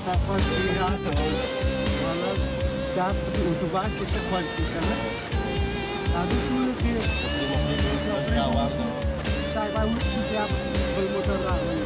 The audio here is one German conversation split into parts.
Consigliato. Valla da utubak işte qualificana. Lazım şunu ki. Saya baru siap bermotor lagi.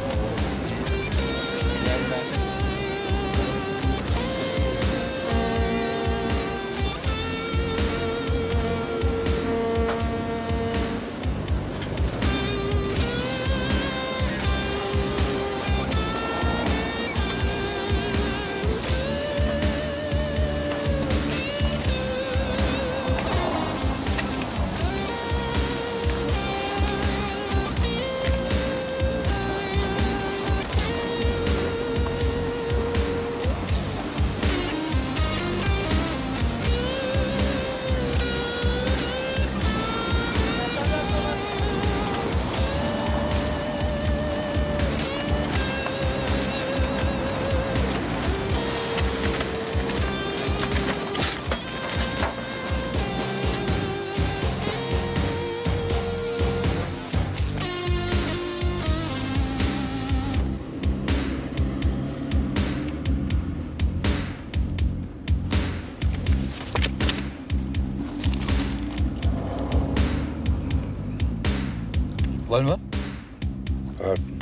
Wollen wir? Warten.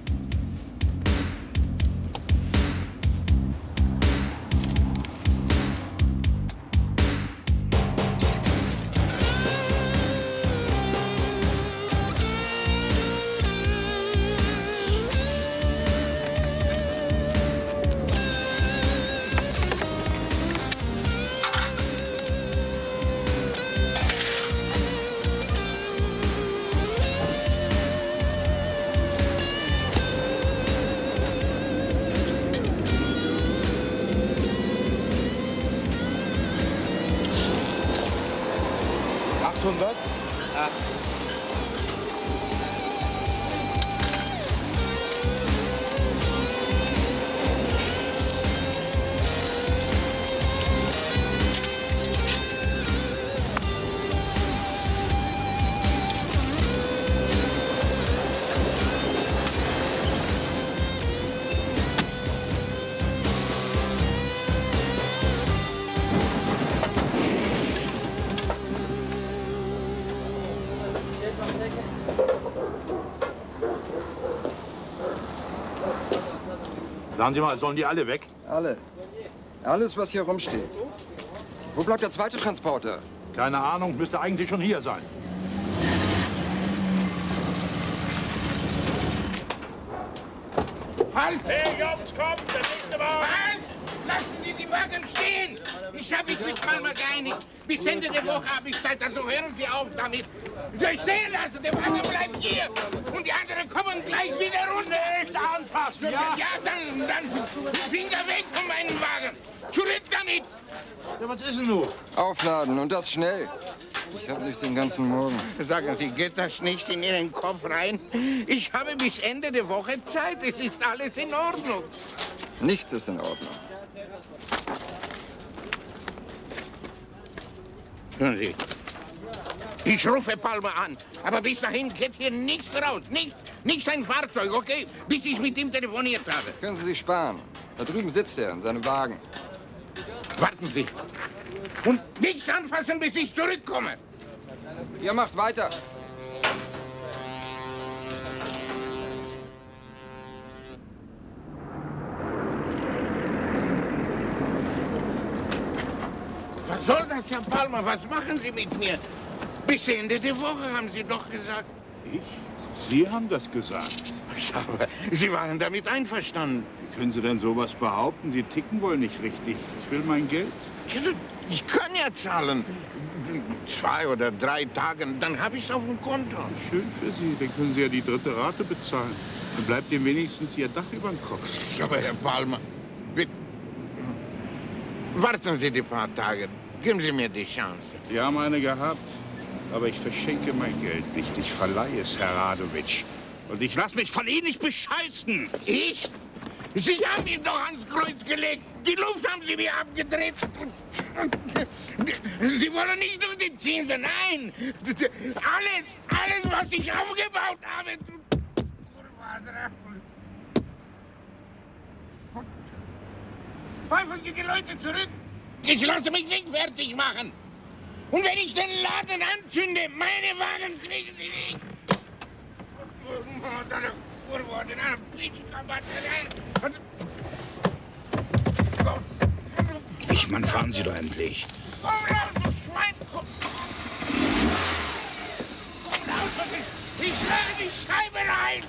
Sagen Sie mal, sollen die alle weg? Alle. Alles, was hier rumsteht. Wo bleibt der zweite Transporter? Keine Ahnung, müsste eigentlich schon hier sein. Halt! Hey, Jungs, kommt! Der nächste Wagen! Halt! Lassen Sie die Wagen stehen! Ich habe mich mit Palmer geeinigt. Bis Ende der Woche habe ich Zeit, also hören Sie auf damit. Stehen lassen, der Wagen bleibt hier. Und die anderen kommen gleich wieder runter. Nicht anfassen, ja? Ja, dann Finger weg von meinem Wagen. Zurück damit! Ja, was ist denn nun? Aufladen und das schnell. Ich habe nicht den ganzen Morgen. Sagen Sie, geht das nicht in Ihren Kopf rein? Ich habe bis Ende der Woche Zeit. Es ist alles in Ordnung. Nichts ist in Ordnung. Hören Sie, ich rufe Palmer an. Aber bis dahin geht hier nichts raus. Nicht ein Fahrzeug, okay? Bis ich mit ihm telefoniert habe. Das können Sie sich sparen. Da drüben sitzt er in seinem Wagen. Warten Sie. Und nichts anfassen, bis ich zurückkomme. Ihr macht weiter. Was soll das, Herr Palmer? Was machen Sie mit mir? Bis Ende der Woche, haben Sie doch gesagt. Ich? Sie haben das gesagt. Ja, aber Sie waren damit einverstanden. Wie können Sie denn sowas behaupten? Sie ticken wohl nicht richtig. Ich will mein Geld. Ja, ich kann ja zahlen. 2 oder 3 Tage, dann habe ich es auf dem Konto. Schön für Sie. Dann können Sie ja die dritte Rate bezahlen. Dann bleibt Ihnen wenigstens Ihr Dach über dem Kopf. Aber Herr Palmer, bitte. Warten Sie die paar Tage. Geben Sie mir die Chance. Sie haben eine gehabt. Aber ich verschenke mein Geld nicht. Ich verleihe es, Herr Radowitsch. Und ich lasse mich von Ihnen nicht bescheißen. Ich? Sie haben ihn doch ans Kreuz gelegt. Die Luft haben Sie mir abgedreht. Sie wollen nicht nur die Zinsen, nein. Alles, was ich aufgebaut habe. pfeifen Sie die Leute zurück. Ich lasse mich nicht fertig machen. Und wenn ich den Laden anzünde, meine Wagen kriegen Sie nicht. Wichmann, fahren Sie doch endlich. Komm raus, du Schwein! Komm raus! Ich schlage die Scheibe rein!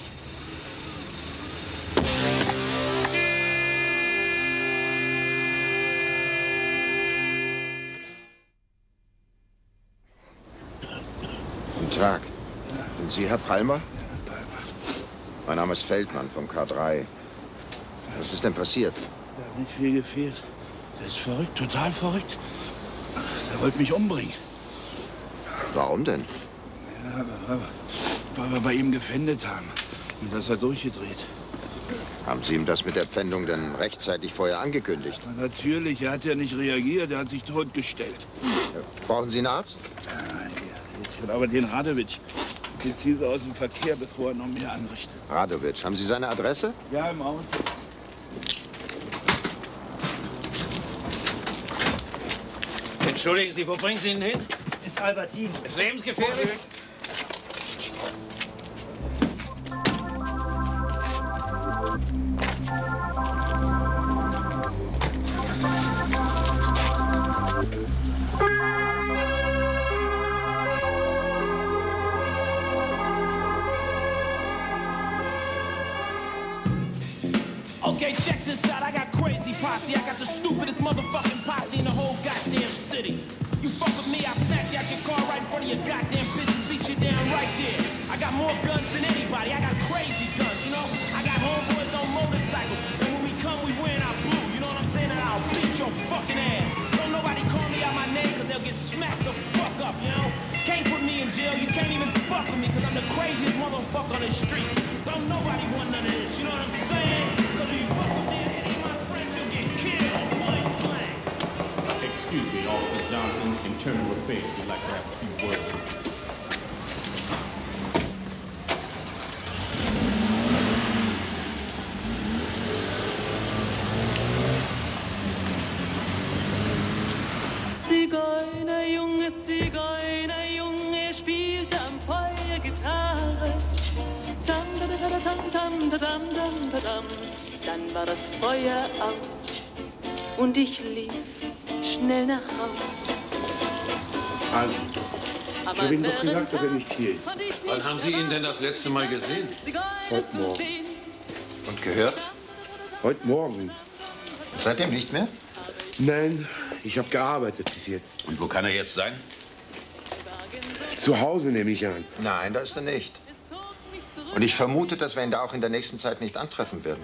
Guten Tag. Sind Sie Herr Palmer? Mein Name ist Feldmann vom K3. Was ist denn passiert? Da hat nicht viel gefehlt. Der ist verrückt, total verrückt. Der wollte mich umbringen. Warum denn? Ja, weil wir bei ihm gefändet haben. Und da ist er durchgedreht. Haben Sie ihm das mit der Pfändung denn rechtzeitig vorher angekündigt? Na, natürlich, er hat ja nicht reagiert, er hat sich totgestellt. Brauchen Sie einen Arzt? Ich will aber den Radowitsch. Den ziehen Sie aus dem Verkehr, bevor er noch mehr anrichtet. Radowitsch, haben Sie seine Adresse? Ja, im Auto. Entschuldigen Sie, wo bringen Sie ihn hin? Ins Albertin. Ist lebensgefährlich? Okay, check this out. I got crazy posse. I got the stupidest motherfucking posse in the whole goddamn city. You fuck with me, I'll snatch you out your car right in front of your goddamn bitch and beat you down right there. I got more guns than anybody. I got crazy guns, you know? I got homeboys on motorcycles. And when we come, we wearing our blue. You know what I'm saying? And I'll beat your fucking ass. Don't nobody call me out my name, cause they'll get smacked the fuck up, you know? Can't put me in jail. You can't even fuck with me, cause I'm the craziest motherfucker on the street. Don't nobody want none of this, you know what I'm saying? Cause if you fuck with me and any of my friends, you'll get killed point blank. Excuse me, Officer Johnson. Internal affairs. We'd like to have a few words. Zigeunerjunge spielte am Feuer Gitarre. Dam, da, da, da, dam, dam, da, dam, dam, da, dam. Dann war das Feuer aus und ich lief schnell nach Haus. Also, ich habe Ihnen doch gesagt, dass er nicht hier ist. Wann haben Sie ihn denn das letzte Mal gesehen? Heute Morgen. Und gehört? Heute Morgen. Seitdem nicht mehr? Nein, ich habe gearbeitet bis jetzt. Und wo kann er jetzt sein? Zu Hause nehme ich an. Nein, da ist er nicht. Und ich vermute, dass wir ihn da auch in der nächsten Zeit nicht antreffen werden.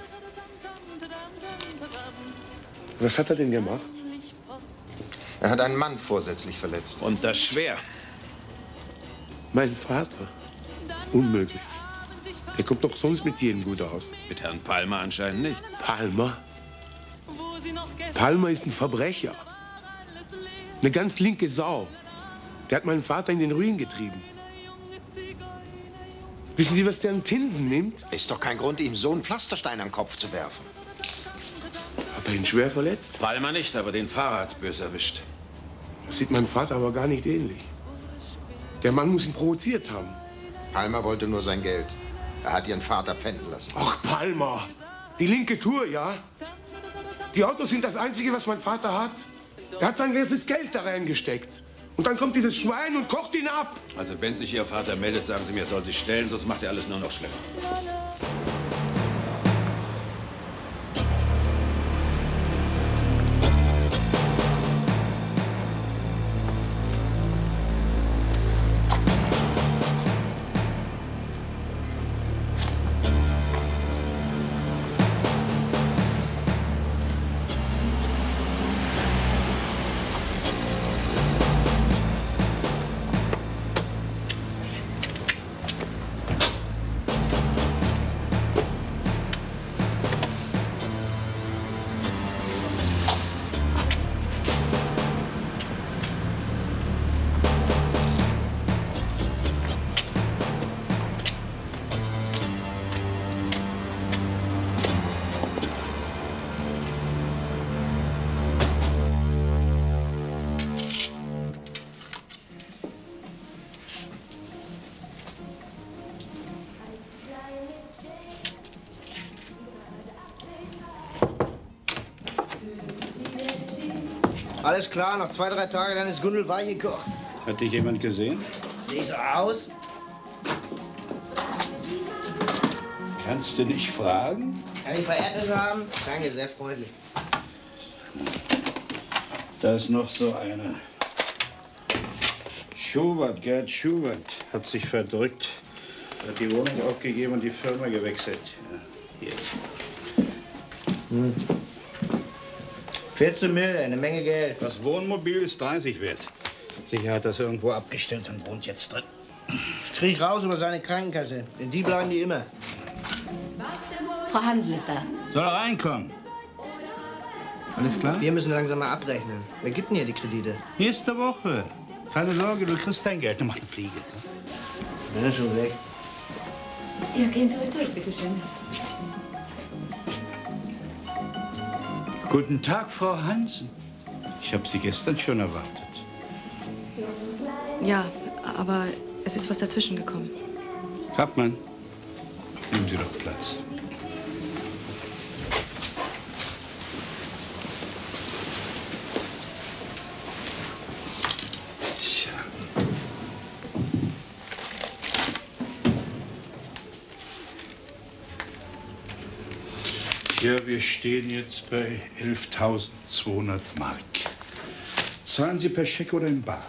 Was hat er denn gemacht? Er hat einen Mann vorsätzlich verletzt. Und das schwer. Mein Vater? Unmöglich. Der kommt doch sonst mit jedem gut aus. Mit Herrn Palmer anscheinend nicht. Palmer? Palmer ist ein Verbrecher. Eine ganz linke Sau. Der hat meinen Vater in den Ruin getrieben. Wissen Sie, was der an Tinsen nimmt? Ist doch kein Grund, ihm so einen Pflasterstein am Kopf zu werfen. Hat er ihn schwer verletzt? Palmer nicht, aber den Fahrer hat's böse erwischt. Das sieht meinem Vater aber gar nicht ähnlich. Der Mann muss ihn provoziert haben. Palmer wollte nur sein Geld. Er hat ihren Vater pfänden lassen. Ach, Palmer. Die linke Tour, ja? Die Autos sind das Einzige, was mein Vater hat. Er hat sein ganzes Geld da reingesteckt. Und dann kommt dieses Schwein und kocht ihn ab. Also wenn sich Ihr Vater meldet, sagen Sie mir, er soll sich stellen, sonst macht er alles nur noch schlimmer. Alles klar, noch 2, 3 Tage, dann ist Gundel weich gekocht. Hat dich jemand gesehen? Sieh so aus? Kannst du nicht fragen? Kann ich ein paar Erdnüsse haben? Danke, sehr freundlich. Da ist noch so einer. Schubert, Gerd Schubert, hat sich verdrückt. Hat die Wohnung aufgegeben und die Firma gewechselt. Ja, hier. 14 Mille, eine Menge Geld. Das Wohnmobil ist 30 wert. Sicher hat das irgendwo abgestellt und wohnt jetzt drin. Ich krieg raus über seine Krankenkasse, denn die bleiben die immer. Frau Hansel ist da. Soll er reinkommen? Alles klar? Wir müssen langsam mal abrechnen. Wer gibt denn hier die Kredite? Nächste Woche. Keine Sorge, du kriegst dein Geld. Dann mach eine Fliege. Bin ja schon weg. Ja, gehen Sie ruhig durch, bitteschön. Guten Tag, Frau Hansen. Ich habe Sie gestern schon erwartet. Ja, aber es ist was dazwischen gekommen. Kappmann, nehmen Sie doch Platz. Ja, wir stehen jetzt bei 11.200 Mark. Zahlen Sie per Scheck oder in bar?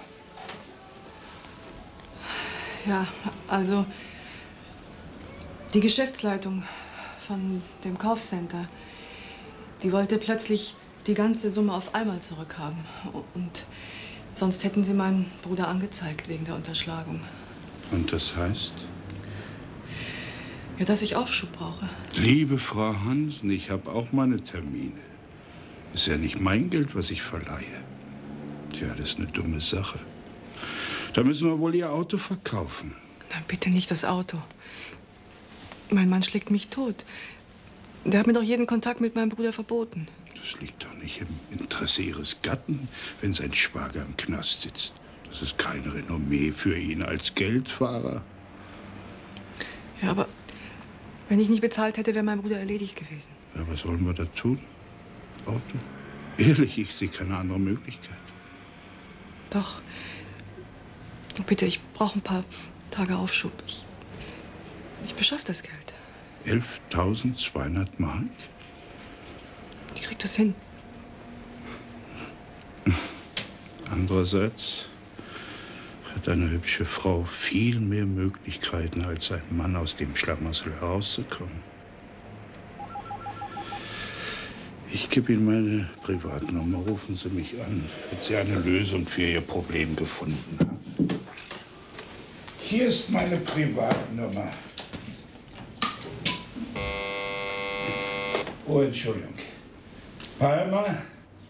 Ja, also die Geschäftsleitung von dem Kaufcenter, die wollte plötzlich die ganze Summe auf einmal zurückhaben. Und sonst hätten sie meinen Bruder angezeigt wegen der Unterschlagung. Und das heißt? Ja, dass ich Aufschub brauche. Liebe Frau Hansen, ich habe auch meine Termine. Ist ja nicht mein Geld, was ich verleihe. Tja, das ist eine dumme Sache. Da müssen wir wohl Ihr Auto verkaufen. Nein, bitte nicht das Auto. Mein Mann schlägt mich tot. Der hat mir doch jeden Kontakt mit meinem Bruder verboten. Das liegt doch nicht im Interesse Ihres Gatten, wenn sein Schwager im Knast sitzt. Das ist kein Renommee für ihn als Geldfahrer. Ja, aber wenn ich nicht bezahlt hätte, wäre mein Bruder erledigt gewesen. Ja, was wollen wir da tun? Auto? Ehrlich, ich sehe keine andere Möglichkeit. Doch. Bitte, ich brauche ein paar Tage Aufschub. Ich beschaffe das Geld. 11.200 Mark? Ich krieg das hin. Andererseits hat eine hübsche Frau viel mehr Möglichkeiten als ein Mann, aus dem Schlamassel herauszukommen. Ich gebe Ihnen meine Privatnummer. Rufen Sie mich an, wenn Sie eine Lösung für Ihr Problem gefunden haben. Hier ist meine Privatnummer. Oh, Entschuldigung. Palmer?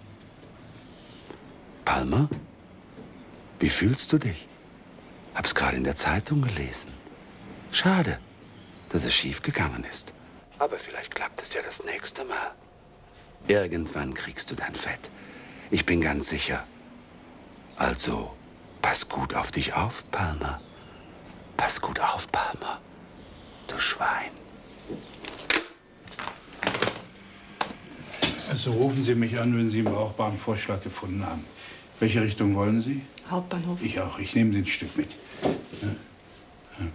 Palmer? Wie fühlst du dich? Hab's gerade in der Zeitung gelesen. Schade, dass es schief gegangen ist. Aber vielleicht klappt es ja das nächste Mal. Irgendwann kriegst du dein Fett. Ich bin ganz sicher. Also, pass gut auf dich auf, Palmer. Pass gut auf, Palmer. Du Schwein. Also rufen Sie mich an, wenn Sie einen brauchbaren Vorschlag gefunden haben. Welche Richtung wollen Sie? Hauptbahnhof. Ich auch. Ich nehme Sie ein Stück mit. Ja. Ja.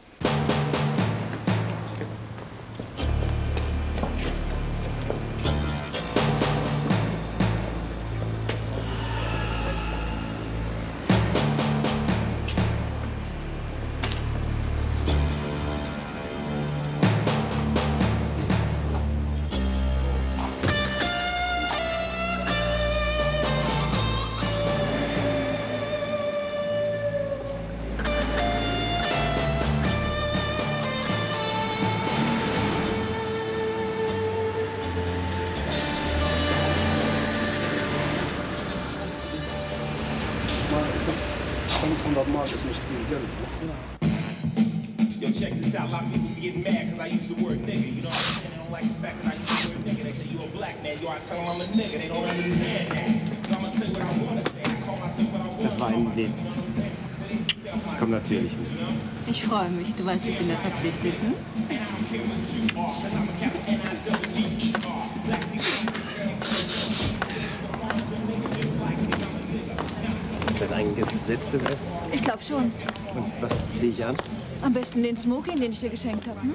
Yo, check this out. A lot of people be getting mad because I use the word nigga. You know what I'm saying? They don't like the fact that I use the word nigga. They say you a black man. You ought to tell them I'm a nigga. They don't understand that. So I'm gonna say what I wanna say. I call myself what I want. Das war ein Witz. Komm natürlich mit. Ich freue mich. Du weißt, ich bin da verpflichtet, hm? gesetztes Essen? Ich glaube schon. Und was ziehe ich an? Am besten den Smoking, den ich dir geschenkt habe. Hm?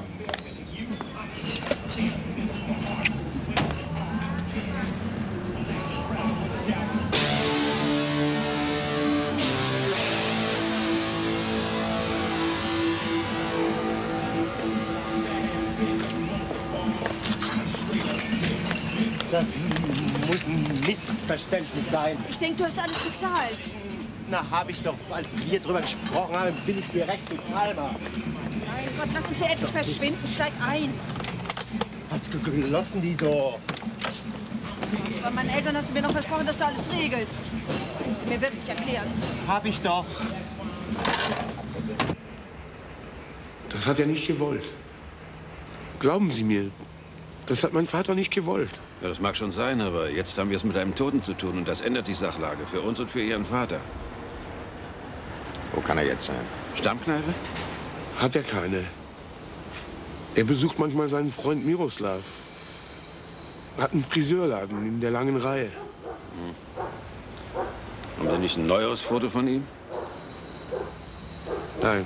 Das muss ein Missverständnis sein. Ich denke, du hast alles bezahlt. Na, habe ich doch, als wir drüber gesprochen haben, bin ich direkt zu Palmer. Mein Gott, lass uns hier endlich verschwinden. Steig ein. Was glotzen die so? Bei meinen Eltern hast du mir noch versprochen, dass du alles regelst. Das musst du mir wirklich erklären. Hab ich doch. Das hat er nicht gewollt. Glauben Sie mir, das hat mein Vater nicht gewollt. Ja, das mag schon sein, aber jetzt haben wir es mit einem Toten zu tun und das ändert die Sachlage für uns und für Ihren Vater. Wo kann er jetzt sein? Stammkneipe? Hat er keine. Er besucht manchmal seinen Freund Miroslav. Hat einen Friseurladen in der langen Reihe. Haben Sie nicht ein neueres Foto von ihm? Nein.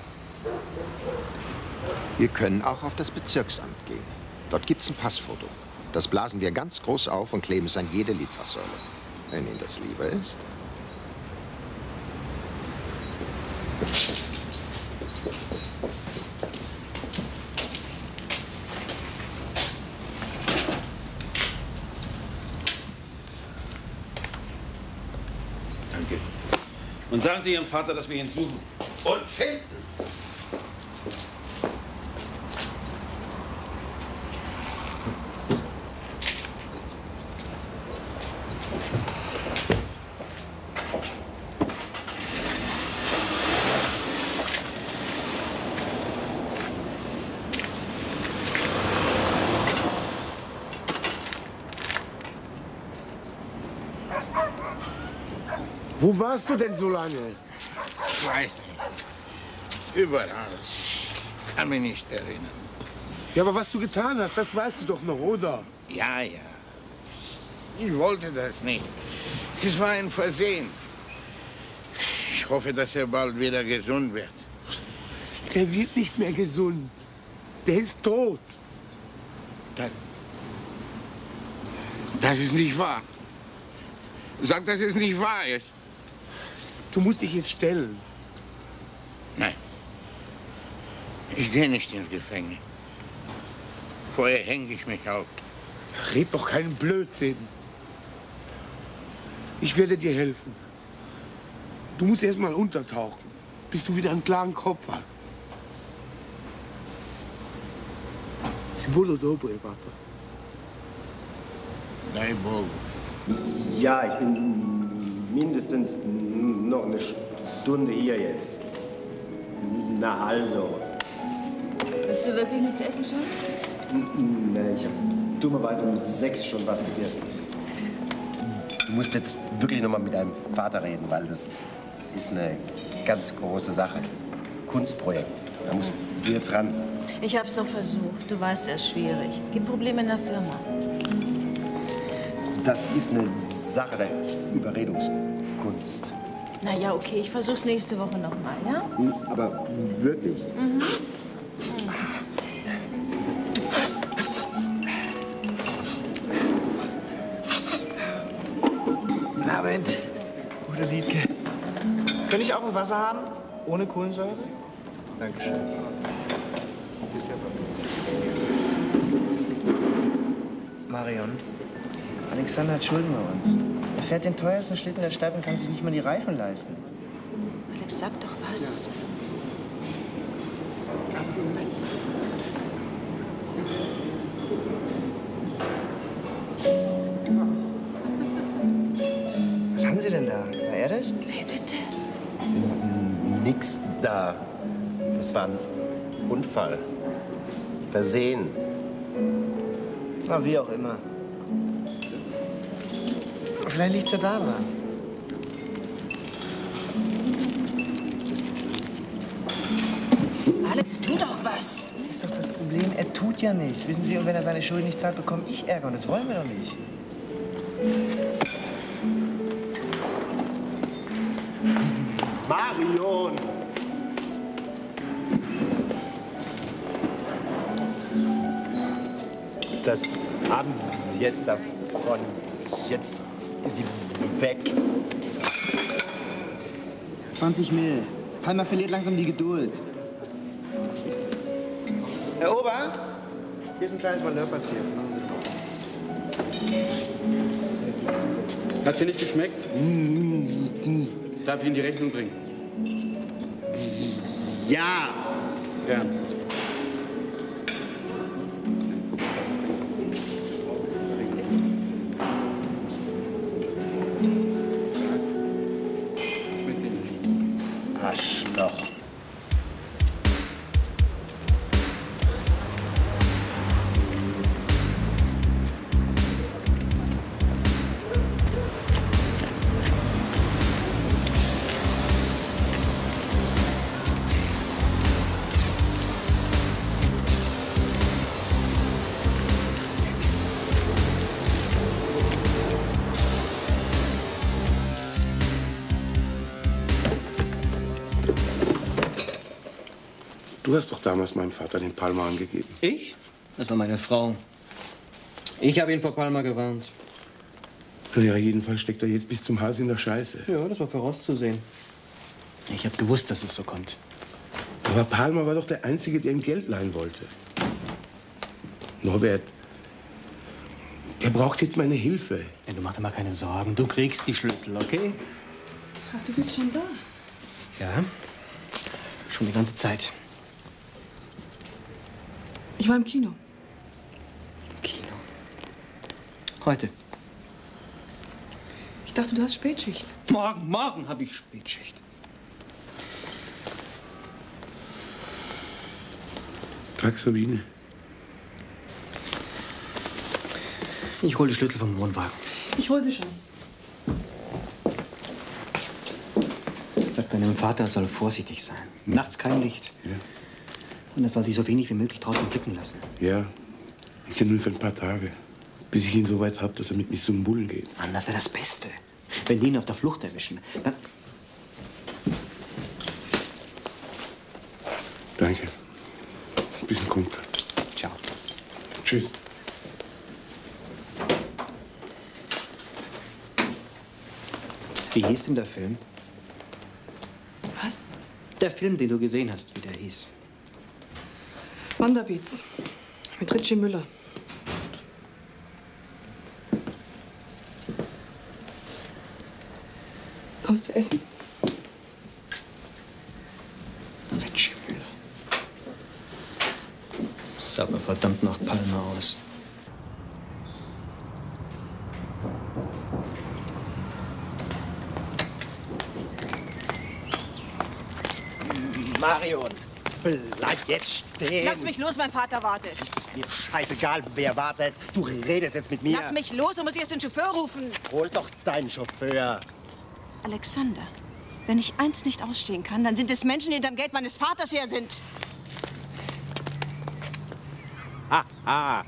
Wir können auch auf das Bezirksamt gehen. Dort gibt's ein Passfoto. Das blasen wir ganz groß auf und kleben es an jede Litfaßsäule. Wenn Ihnen das lieber ist. Danke. Und sagen Sie Ihrem Vater, dass wir ihn suchen. Und finden. Wo warst du denn so lange? Ich weiß nicht. Überall. Ich kann mich nicht erinnern. Ja, aber was du getan hast, das weißt du doch noch, oder? Ja, ja. Ich wollte das nicht. Es war ein Versehen. Ich hoffe, dass er bald wieder gesund wird. Der wird nicht mehr gesund. Der ist tot. Das ist nicht wahr. Sag, dass es nicht wahr ist. Du musst dich jetzt stellen. Nein. Ich gehe nicht ins Gefängnis. Vorher hänge ich mich auf. Red doch keinen Blödsinn. Ich werde dir helfen. Du musst erst mal untertauchen, bis du wieder einen klaren Kopf hast. Sibolo dobre, Papa. Dai Bogu. Ja, ich bin mindestens noch eine Stunde hier jetzt. Na also. Willst du wirklich nichts essen, Schatz? Ne, ich habe dummerweise um 6 schon was gegessen. Du musst jetzt wirklich noch mal mit deinem Vater reden, weil das ist eine ganz große Sache. Kunstprojekt. Da musst du jetzt ran. Ich hab's doch versucht. Du weißt, er ist schwierig. Gibt Probleme in der Firma. Das ist eine Sache der Überredungskunst. Na ja, okay, ich versuch's nächste Woche noch mal, ja? Aber wirklich. Mhm. Guten Abend, gute Liedke. Könnte ich auch ein Wasser haben? Ohne Kohlensäure? Dankeschön. Marion, Alexander hat Schulden bei uns. Er fährt den teuersten Schlitten der Stadt und kann sich nicht mal die Reifen leisten. Alex, sag doch was. Was haben Sie denn da? War er das? Wer bitte? Nix da. Das war ein Unfall. Versehen. Na, wie auch immer. Vielleicht liegt's ja daran. Alex, tu doch was. Das ist doch das Problem. Er tut ja nichts. Wissen Sie, und wenn er seine Schulden nicht zahlt, bekomme ich Ärger. Und das wollen wir doch nicht. Marion! Das haben Sie jetzt davon. Jetzt ist sie weg. 20 Mil. Palmer verliert langsam die Geduld. Herr Ober, hier ist ein kleines Malheur passiert. Hat's dir nicht geschmeckt? Darf ich Ihnen die Rechnung bringen? Ja. Gern. Arschloch. Du hast doch damals meinem Vater den Palmer angegeben. Ich? Das war meine Frau. Ich habe ihn vor Palmer gewarnt. Ja, jedenfalls steckt er jetzt bis zum Hals in der Scheiße. Ja, das war vorauszusehen. Ich habe gewusst, dass es so kommt. Aber Palmer war doch der Einzige, der ihm Geld leihen wollte. Norbert, der braucht jetzt meine Hilfe. Ja, du mach dir mal keine Sorgen. Du kriegst die Schlüssel, okay? Ach, du bist schon da. Ja, schon die ganze Zeit. Ich war im Kino. Kino? Heute. Ich dachte, du hast Spätschicht. Morgen habe ich Spätschicht. Tag, Sabine. Ich hole die Schlüssel vom Wohnwagen. Ich hol sie schon. Sag deinem Vater, er soll vorsichtig sein. Nachts kein Licht. Ja. Und er soll sich so wenig wie möglich draußen blicken lassen. Ja, ist ja nur für ein paar Tage. Bis ich ihn so weit habe, dass er mit mir zum Bullen geht. Mann, das wäre das Beste. Wenn die ihn auf der Flucht erwischen, dann... Danke. Bis ein Kumpel. Ciao. Tschüss. Wie hieß denn der Film? Was? Der Film, den du gesehen hast, wie der hieß. Wanderbeats. Mit Ritchie Müller. Kommst du essen? Ritchie Müller. Sah aber verdammt nach Palmer aus. Marion, bleib jetzt stehen. Lass mich los, mein Vater wartet. Ist mir scheißegal, wer wartet. Du redest jetzt mit mir. Lass mich los, du musst erst den Chauffeur rufen. Hol doch deinen Chauffeur. Alexander, wenn ich eins nicht ausstehen kann, dann sind es Menschen, die hinterm Geld meines Vaters her sind. Haha.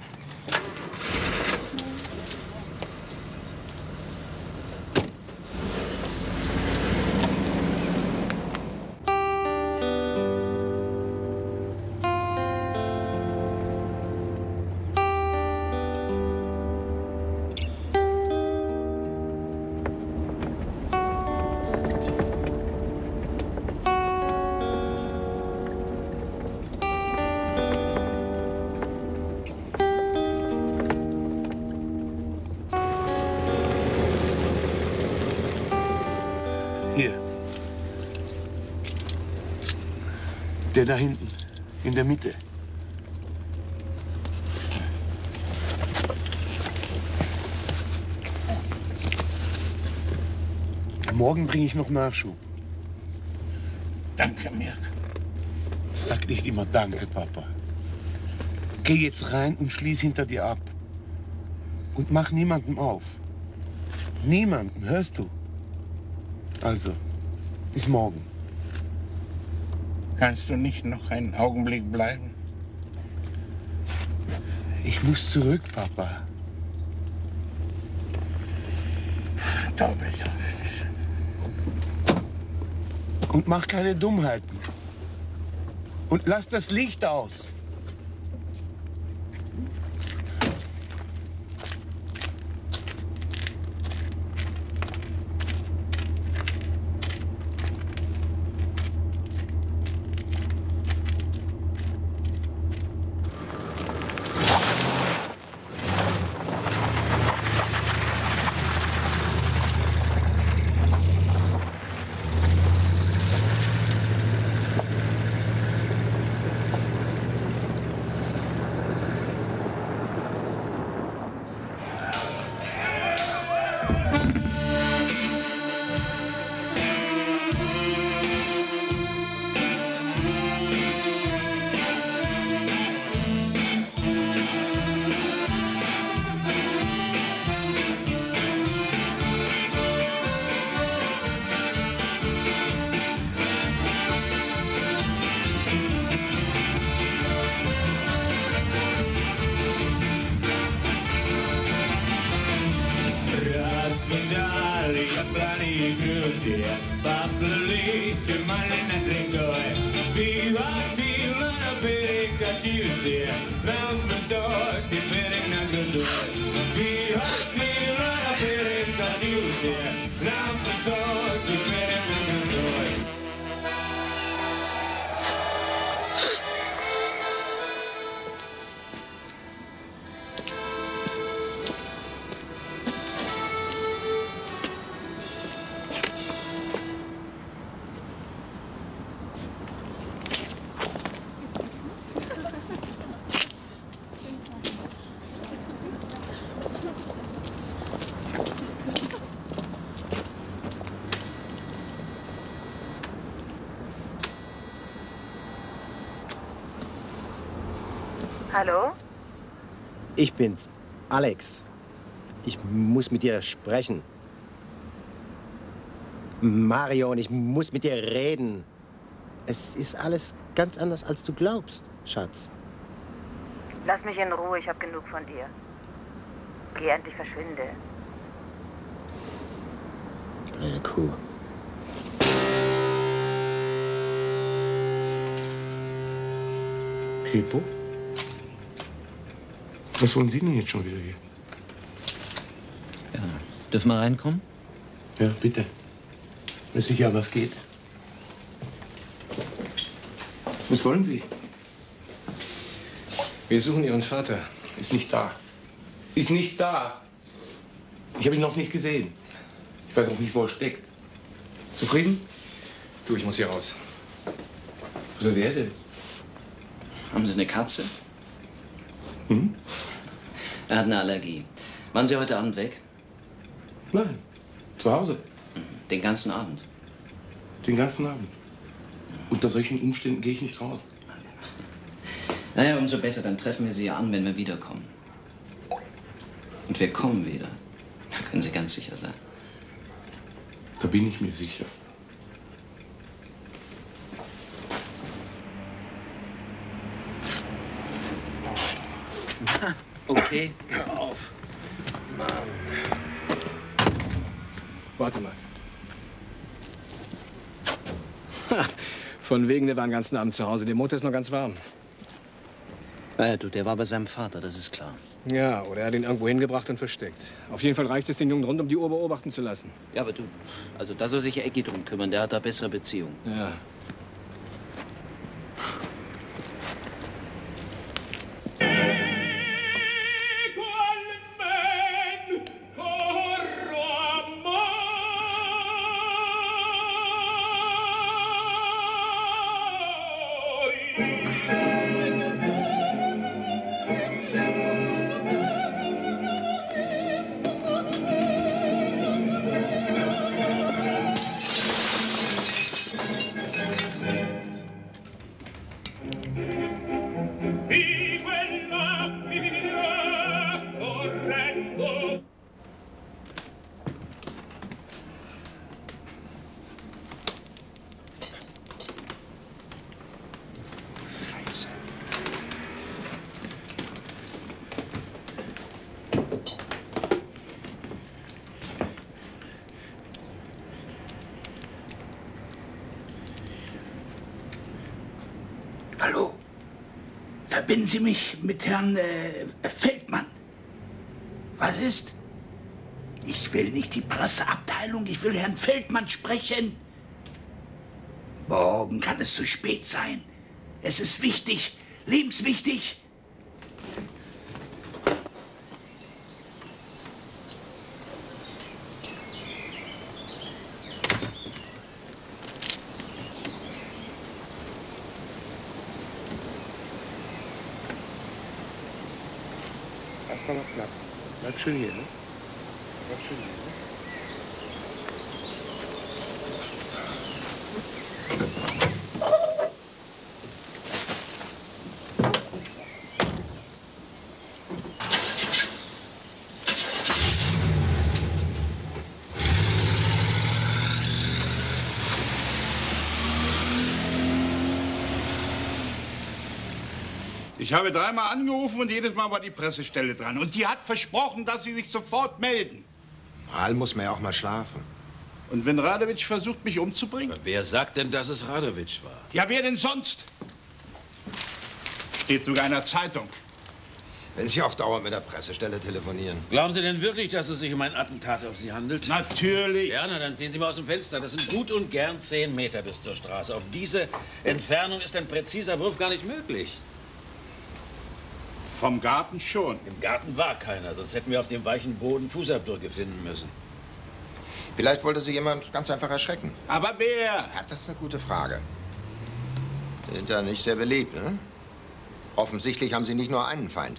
Hier. Der da hinten, in der Mitte. Morgen bringe ich noch Nachschub. Danke, Mirk. Sag nicht immer Danke, Papa. Geh jetzt rein und schließ hinter dir ab. Und mach niemandem auf. Niemandem, hörst du? Also, bis morgen. Kannst du nicht noch einen Augenblick bleiben? Ich muss zurück, Papa. Doppelt. Und mach keine Dummheiten. Und lass das Licht aus. Hallo? Ich bin's, Alex. Ich muss mit dir sprechen. Marion, ich muss mit dir reden. Es ist alles ganz anders, als du glaubst, Schatz. Lass mich in Ruhe, ich hab genug von dir. Geh endlich, verschwinde. Blöde Kuh. Pippo? Was wollen Sie denn jetzt schon wieder hier? Ja, dürfen wir reinkommen? Ja, bitte. Ist sicher, was geht. Was wollen Sie? Wir suchen Ihren Vater. Ist nicht da. Ist nicht da. Ich habe ihn noch nicht gesehen. Ich weiß auch nicht, wo er steckt. Zufrieden? Du, ich muss hier raus. Wo soll der denn? Haben Sie eine Katze? Hm? Er hat eine Allergie. Waren Sie heute Abend weg? Nein, zu Hause. Den ganzen Abend? Den ganzen Abend. Unter solchen Umständen gehe ich nicht raus. Naja, umso besser. Dann treffen wir Sie ja an, wenn wir wiederkommen. Und wir kommen wieder. Da können Sie ganz sicher sein. Da bin ich mir sicher. Okay. Hör auf. Mann. Warte mal. Ha, von wegen, der war den ganzen Abend zu Hause. Der Motor ist noch ganz warm. Ja, du, der war bei seinem Vater, das ist klar. Ja, oder er hat ihn irgendwo hingebracht und versteckt. Auf jeden Fall reicht es, den Jungen rund um die Uhr beobachten zu lassen. Ja, aber du, also da soll sich Ecki drum kümmern. Der hat da bessere Beziehungen. Ja. Verbinden Sie mich mit Herrn Feldmann. Was ist? Ich will nicht die Presseabteilung, ich will Herrn Feldmann sprechen. Morgen kann es zu spät sein. Es ist wichtig, lebenswichtig. Hast da noch Platz? Bleib schön hier, ne? Bleib schön hier, ne? Ich habe dreimal angerufen und jedes Mal war die Pressestelle dran. Und die hat versprochen, dass sie sich sofort melden. Mal muss man ja auch mal schlafen. Und wenn Radowitsch versucht, mich umzubringen? Aber wer sagt denn, dass es Radowitsch war? Ja, wer denn sonst? Steht sogar in der Zeitung. Wenn Sie auch dauernd mit der Pressestelle telefonieren. Glauben Sie denn wirklich, dass es sich um ein Attentat auf Sie handelt? Natürlich. Ja, na, dann sehen Sie mal aus dem Fenster. Das sind gut und gern 10 Meter bis zur Straße. Auf diese Entfernung ist ein präziser Wurf gar nicht möglich. Vom Garten schon. Im Garten war keiner, sonst hätten wir auf dem weichen Boden Fußabdrücke finden müssen. Vielleicht wollte Sie jemand ganz einfach erschrecken. Aber wer? Ja, das ist eine gute Frage. Sie sind ja nicht sehr beliebt, ne? Offensichtlich haben Sie nicht nur einen Feind.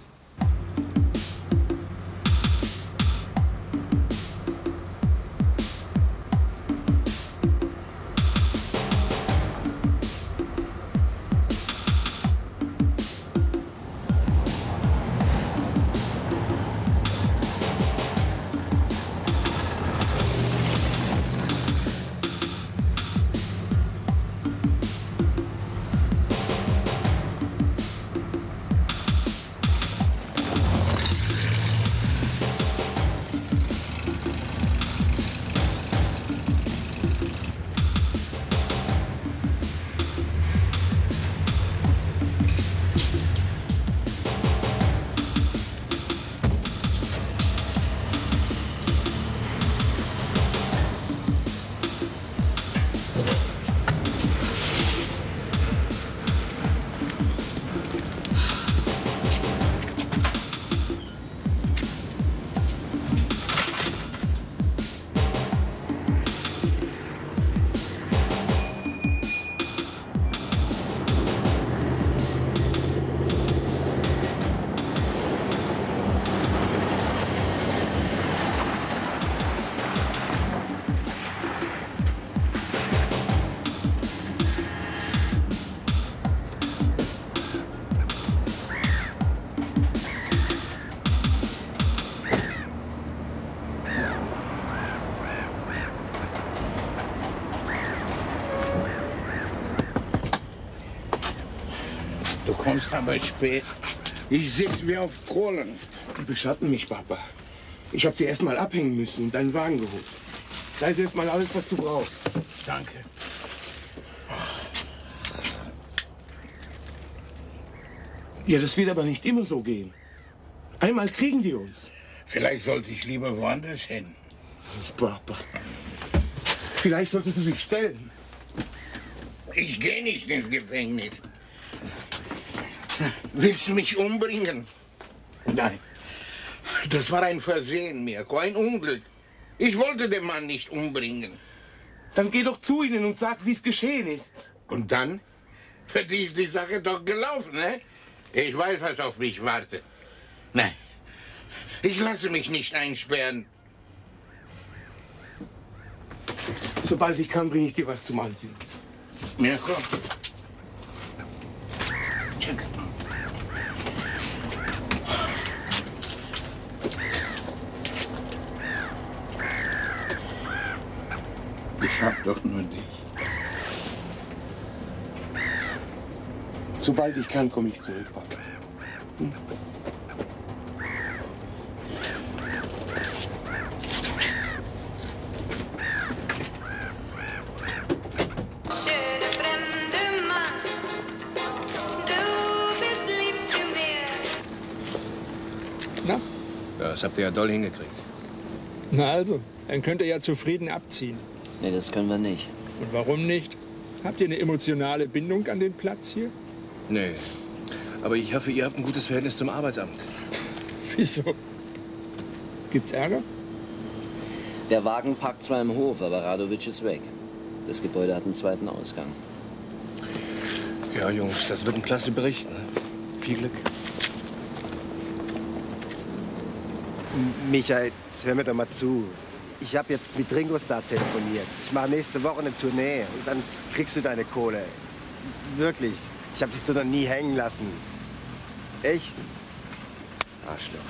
Du kommst aber spät. Ich sitze wie auf Kohlen. Die beschatten mich, Papa. Ich hab sie erst mal abhängen müssen und deinen Wagen geholt. Da ist erst mal alles, was du brauchst. Danke. Ja, das wird aber nicht immer so gehen. Einmal kriegen die uns. Vielleicht sollte ich lieber woanders hin. Papa. Vielleicht solltest du dich stellen. Ich gehe nicht ins Gefängnis. Willst du mich umbringen? Nein. Das war ein Versehen, Mirko, ein Unglück. Ich wollte den Mann nicht umbringen. Dann geh doch zu ihnen und sag, wie es geschehen ist. Und dann? Für die ist die Sache doch gelaufen, ne? Ich weiß, was auf mich wartet. Nein, ich lasse mich nicht einsperren. Sobald ich kann, bringe ich dir was zum Anziehen. Mirko? Check. Ich hab doch nur dich. Sobald ich kann, komme ich zurück, Papa. Hm? Schöne fremde Mann, du bist lieb Na? Ja, das habt ihr ja doll hingekriegt. Na also, dann könnt ihr ja zufrieden abziehen. Nee, das können wir nicht. Und warum nicht? Habt ihr eine emotionale Bindung an den Platz hier? Nee. Aber ich hoffe, ihr habt ein gutes Verhältnis zum Arbeitsamt. Wieso? Gibt's Ärger? Der Wagen parkt zwar im Hof, aber Radovic ist weg. Das Gebäude hat einen zweiten Ausgang. Ja, Jungs, das wird ein klasse Bericht. Ne? Viel Glück. Michael, jetzt hör mir doch mal zu. Ich habe jetzt mit Ringo Starr telefoniert. Ich mache nächste Woche eine Tournee und dann kriegst du deine Kohle. Wirklich. Ich habe dich doch noch nie hängen lassen. Echt? Arschloch.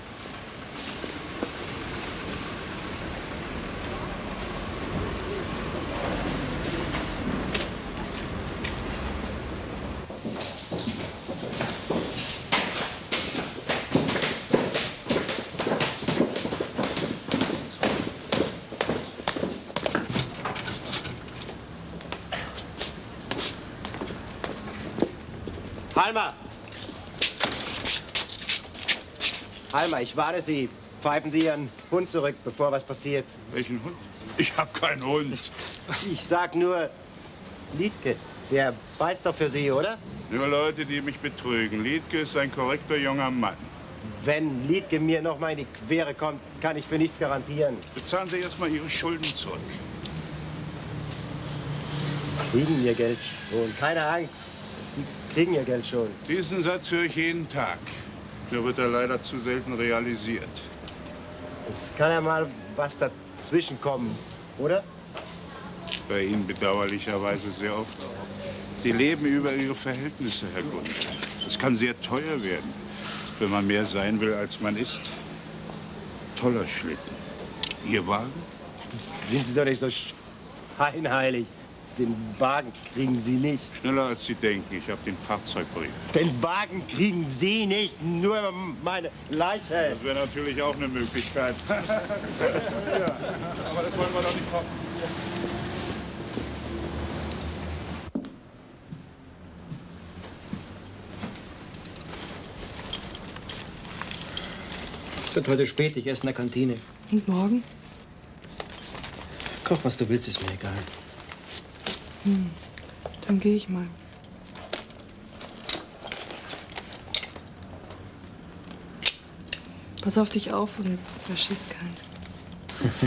Halmer! Halmer, ich warne Sie. Pfeifen Sie Ihren Hund zurück, bevor was passiert. Welchen Hund? Ich hab keinen Hund. Ich sag nur, Liedke, der beißt doch für Sie, oder? Nur Leute, die mich betrügen. Liedke ist ein korrekter junger Mann. Wenn Liedke mir noch mal in die Quere kommt, kann ich für nichts garantieren. Bezahlen Sie erst mal Ihre Schulden zurück. Kriegen Ihr Geld schon. Keine Angst. Die kriegen Ihr Geld schon. Diesen Satz höre ich jeden Tag. Nur wird er leider zu selten realisiert. Es kann ja mal was dazwischen kommen, oder? Bei Ihnen bedauerlicherweise sehr oft. Sie leben über Ihre Verhältnisse, Herr Gund. Es kann sehr teuer werden, wenn man mehr sein will, als man ist. Toller Schlitten. Ihr Wagen? Sind Sie doch nicht so scheinheilig. Den Wagen kriegen Sie nicht. Schneller als Sie denken. Ich habe den Fahrzeugbrief. Den Wagen kriegen Sie nicht, nur meine Leiche. Das wäre natürlich auch eine Möglichkeit. Ja, aber das wollen wir doch nicht hoffen. Es wird heute spät, ich esse in der Kantine. Und morgen? Koch, was du willst, ist mir egal. Dann gehe ich mal. Pass auf dich auf und verschiss keinen.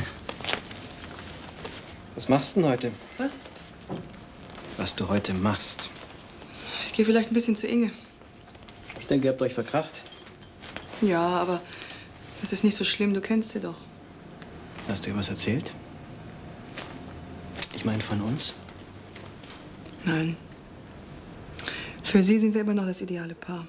Was machst du denn heute? Was? Was du heute machst? Ich gehe vielleicht ein bisschen zu Inge. Ich denke, ihr habt euch verkracht. Ja, aber es ist nicht so schlimm, du kennst sie doch. Hast du ihr was erzählt? Ich meine von uns? Nein. Für sie sind wir immer noch das ideale Paar.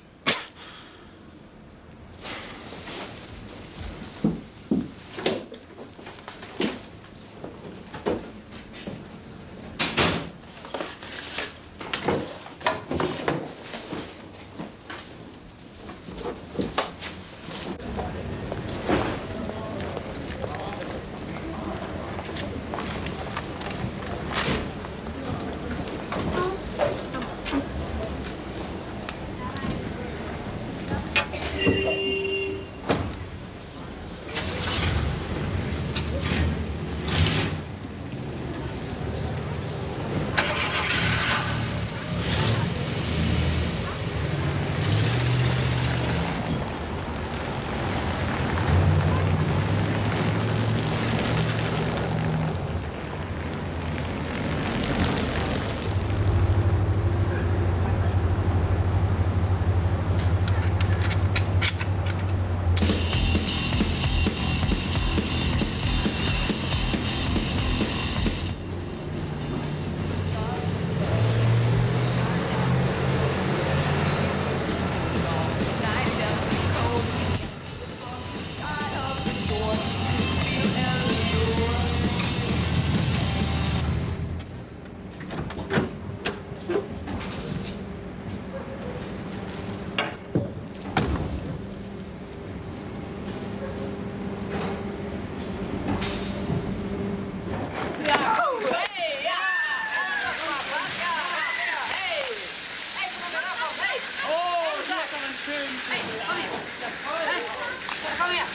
komm her.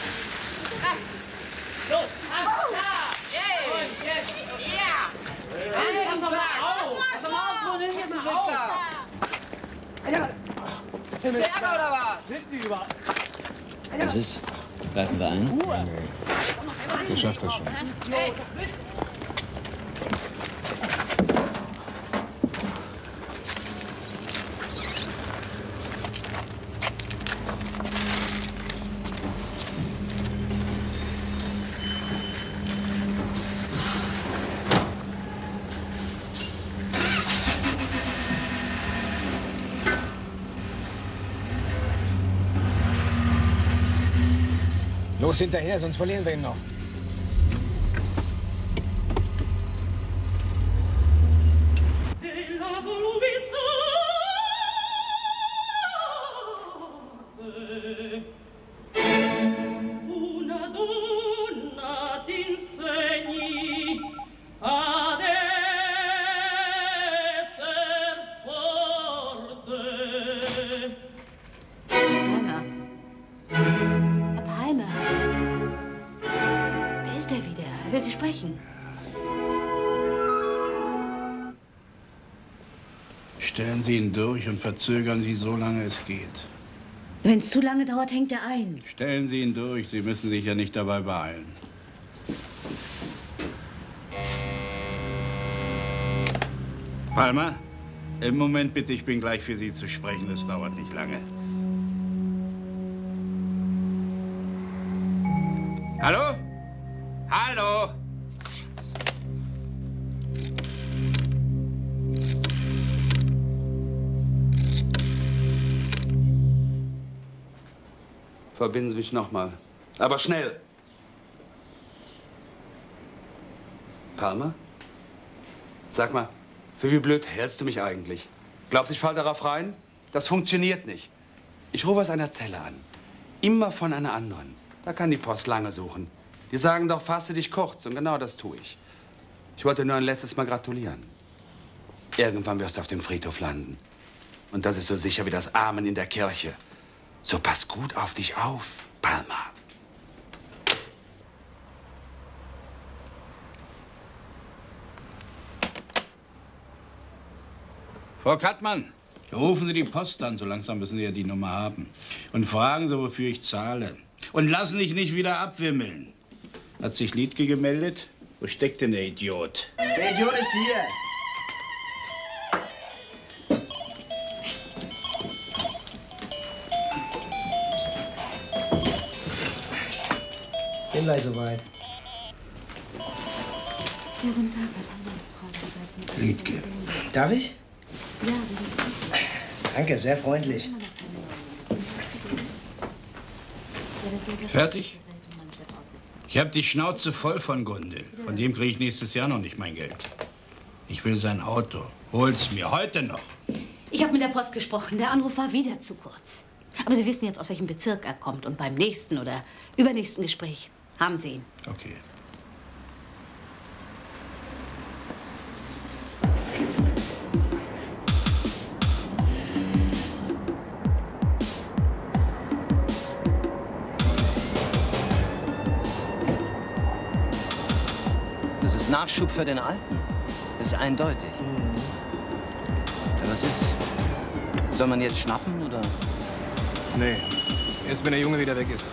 Los, Hand, da! Hey. Und jetzt. Ja! Pass mal auf! Pass mal auf, wo hin jetzt ein Flitzer? Gibt's Ärger oder was? Sind Sie überall? Was ist? Greifen wir ein? Der schafft das schon. Hey. Los hinterher, sonst verlieren wir ihn noch. Una donna t'insegni ad esser forte. Palmer. Herr Palmer. Wer ist der wieder? Er will Sie sprechen. Stellen Sie ihn durch und verzögern Sie so lange es geht. Wenn es zu lange dauert, hängt er ein. Stellen Sie ihn durch. Sie müssen sich ja nicht dabei beeilen. Palmer, im Moment bitte, ich bin gleich für Sie zu sprechen. Das dauert nicht lange. Hallo? Hallo? Verbinden Sie mich nochmal. Aber schnell. Palmer? Sag mal, für wie blöd hältst du mich eigentlich? Glaubst du, ich fall darauf rein? Das funktioniert nicht. Ich rufe aus einer Zelle an. Immer von einer anderen. Da kann die Post lange suchen. Die sagen doch, fasse dich kurz. Und genau das tue ich. Ich wollte nur ein letztes Mal gratulieren. Irgendwann wirst du auf dem Friedhof landen. Und das ist so sicher wie das Amen in der Kirche. So pass gut auf dich auf, Palmer. Frau Kattmann, rufen Sie die Post an, so langsam müssen Sie ja die Nummer haben. Und fragen Sie, wofür ich zahle. Und lassen sich nicht wieder abwimmeln. Hat sich Liedke gemeldet? Wo steckt denn der Idiot? Der Idiot ist hier. Bin gleich soweit. Ja, guten Tag, Herr Palmer. Liedke. Darf ich? Ja, Danke, sehr freundlich. Fertig? Ich habe die Schnauze voll von Gunde. Von dem kriege ich nächstes Jahr noch nicht mein Geld. Ich will sein Auto. Hol's mir heute noch. Ich habe mit der Post gesprochen. Der Anruf war wieder zu kurz. Aber Sie wissen jetzt, aus welchem Bezirk er kommt. Und beim nächsten oder übernächsten Gespräch haben Sie ihn. Okay. Das ist Nachschub für den Alten. Das ist eindeutig. Ja, was ist? Soll man jetzt schnappen, oder? Nee. Erst wenn der Junge wieder weg ist.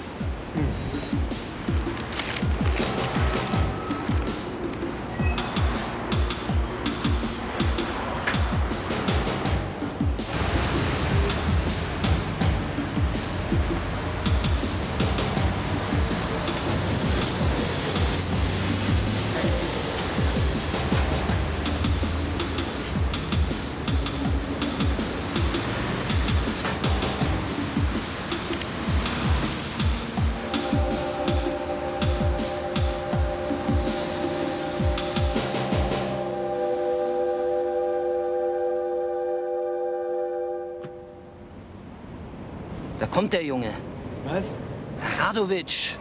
Da kommt der Junge. Was? Radovic.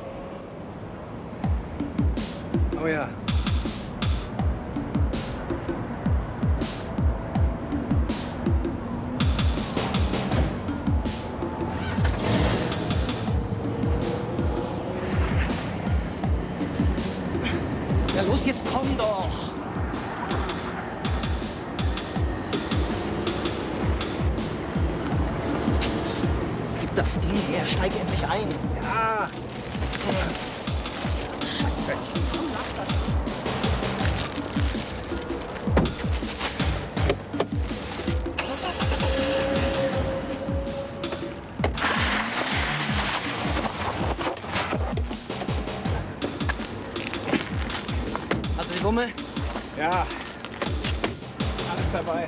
Oh ja. Los, jetzt komm doch! Jetzt gib das Ding her, steig endlich ein. Ja! Scheiße! Komm, lass das! Hast du die Wumme? Ja, alles dabei.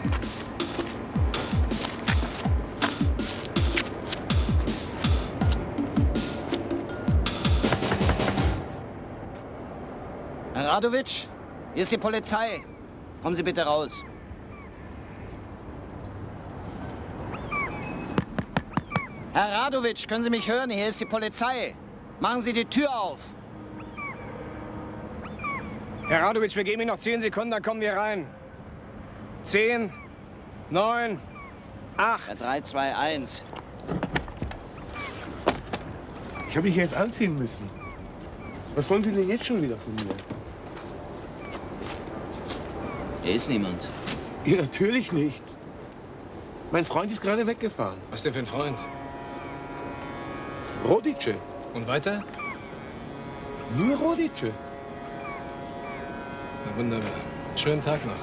Herr Radowitsch, hier ist die Polizei. Kommen Sie bitte raus. Herr Radowitsch, können Sie mich hören? Hier ist die Polizei. Machen Sie die Tür auf. Herr Radowitsch, wir geben Ihnen noch 10 Sekunden, dann kommen wir rein. 10, 9, 8. 3, 2, 1. Ich habe mich jetzt anziehen müssen. Was wollen Sie denn jetzt schon wieder von mir? Hier ist niemand. Ja, natürlich nicht. Mein Freund ist gerade weggefahren. Was denn für ein Freund? Rodice. Und weiter? Nur Rodice. Na wunderbar. Schönen Tag noch.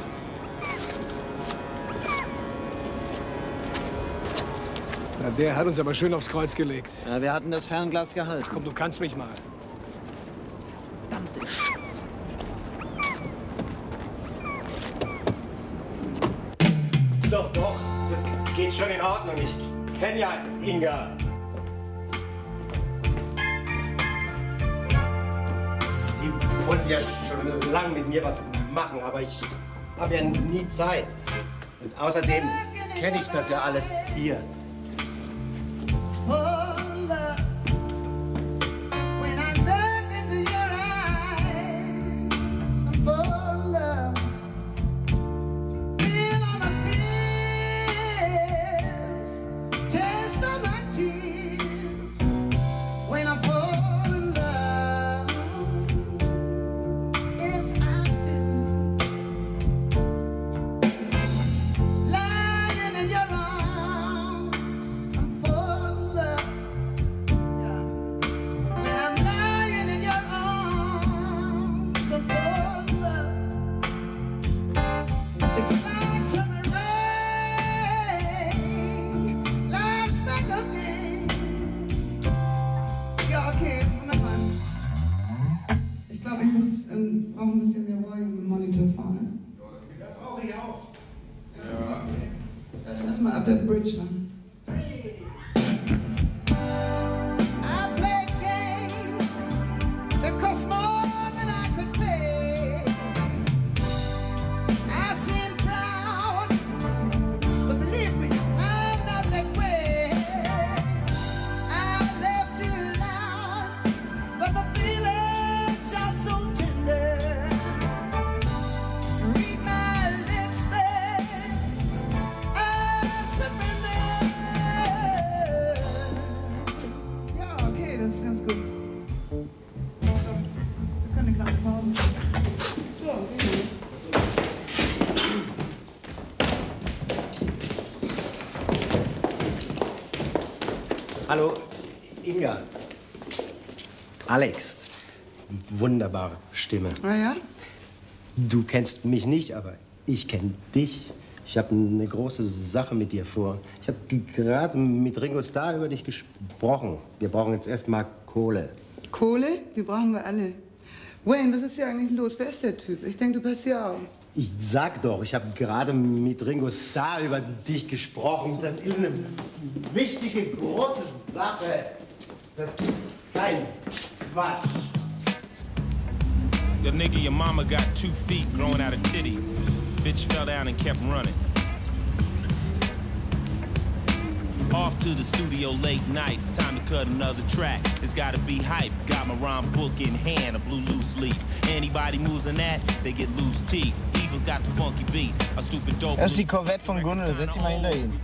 Na, der hat uns aber schön aufs Kreuz gelegt. Ja, wir hatten das Fernglas gehalten. Ach komm, du kannst mich mal. Verdammte Scheiße. Doch, doch, das geht schon in Ordnung. Ich kenne ja Inga. Sie wollten ja schon lange mit mir was machen, aber ich habe ja nie Zeit. Und außerdem kenne ich das ja alles hier. Hallo, Inga. Alex. Wunderbare Stimme. Ah ja? Du kennst mich nicht, aber ich kenne dich. Ich habe eine große Sache mit dir vor. Ich habe gerade mit Ringo Starr über dich gesprochen. Wir brauchen jetzt erstmal Kohle. Kohle? Die brauchen wir alle. Wayne, was ist hier eigentlich los? Wer ist der Typ? Ich denke, du passt hier auf. Ich sag doch, ich habe gerade mit Ringo Starr über dich gesprochen. Das ist eine wichtige, große Sache. Das ist kein Quatsch. Yo, nigga, your mama got 2 feet growing out of titties. Bitch fell down and kept running. Off to the studio late nights, time to cut another track. It's gotta be hype, got my rhyme book in hand, a blue loose leaf. Anybody moves in that, they get loose teeth. Evil's got the funky beat, a stupid dope. Das ist die Corvette von Gunnel, setz sie mal hinter ihn.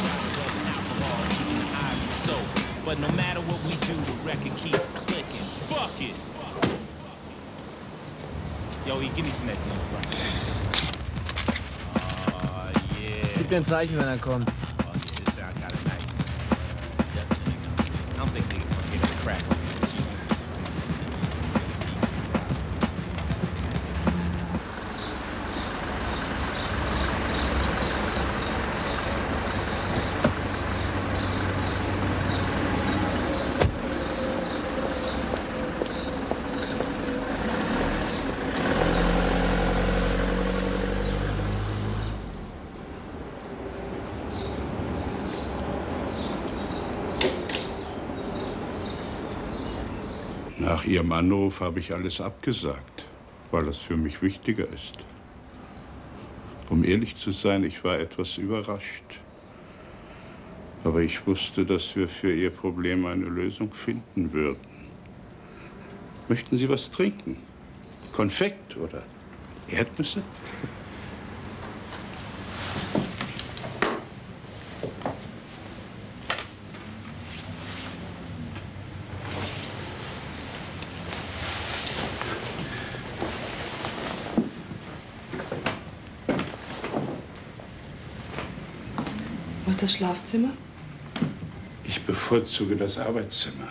But no matter what we do, the record keeps clicking. Fuck it. Yo, give me some that thing in front. Oh, yeah. Gib dir ein Zeichen, wenn er kommt. Oh, yeah, this guy got a knife. I don't think niggas gonna get a crack like this. Nach Ihrem Anruf habe ich alles abgesagt, weil es für mich wichtiger ist. Um ehrlich zu sein, ich war etwas überrascht. Aber ich wusste, dass wir für Ihr Problem eine Lösung finden würden. Möchten Sie was trinken? Konfekt oder Erdnüsse? Wo ist das Schlafzimmer? Ich bevorzuge das Arbeitszimmer.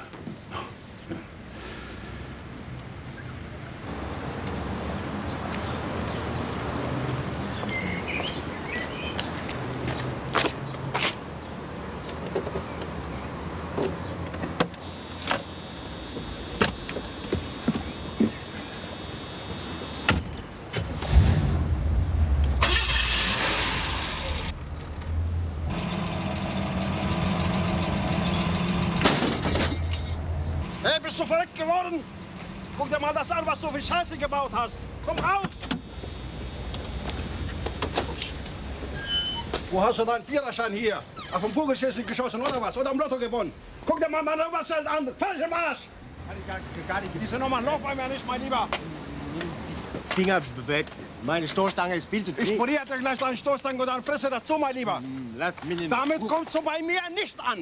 Hey, bist du verrückt geworden? Guck dir mal das an, was du für Scheiße gebaut hast. Komm raus! Wo hast du deinen Führerschein hier? Auf dem Vogelschüssel geschossen oder was? Oder am Lotto gewonnen? Guck dir mal mein Nummernschild an. Falsch im Arsch! Gar nicht. Diese Nummern laufen bei mir nicht, mein Lieber. Finger weg. Meine Stoßstange ist viel zu dick. Ich poliere dir gleich deine Stoßstange und dann Fresse dazu, mein Lieber. Lass mich in Damit Ruhe. kommst du bei mir nicht an.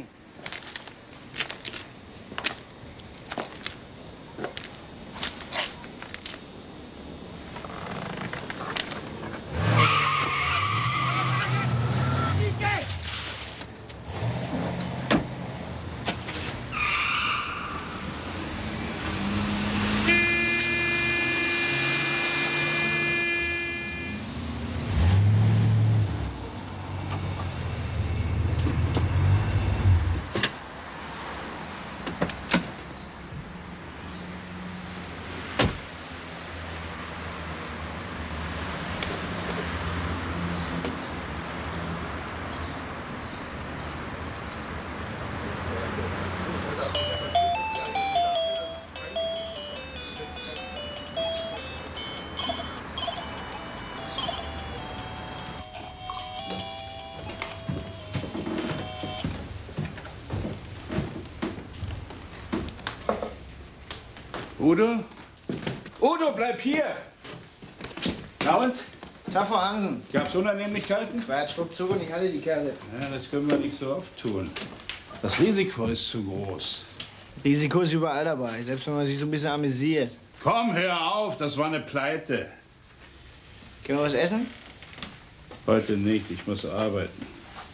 Udo? Udo, bleib hier! Na und? Tag, Frau Hansen. Gab's Unannehmlichkeiten? Quatsch, ruck zu und ich halte die Kerle. Ja, das können wir nicht so oft tun. Das Risiko ist zu groß. Risiko ist überall dabei, selbst wenn man sich so ein bisschen amüsiert. Komm, hör auf, das war eine Pleite. Können wir was essen? Heute nicht, ich muss arbeiten.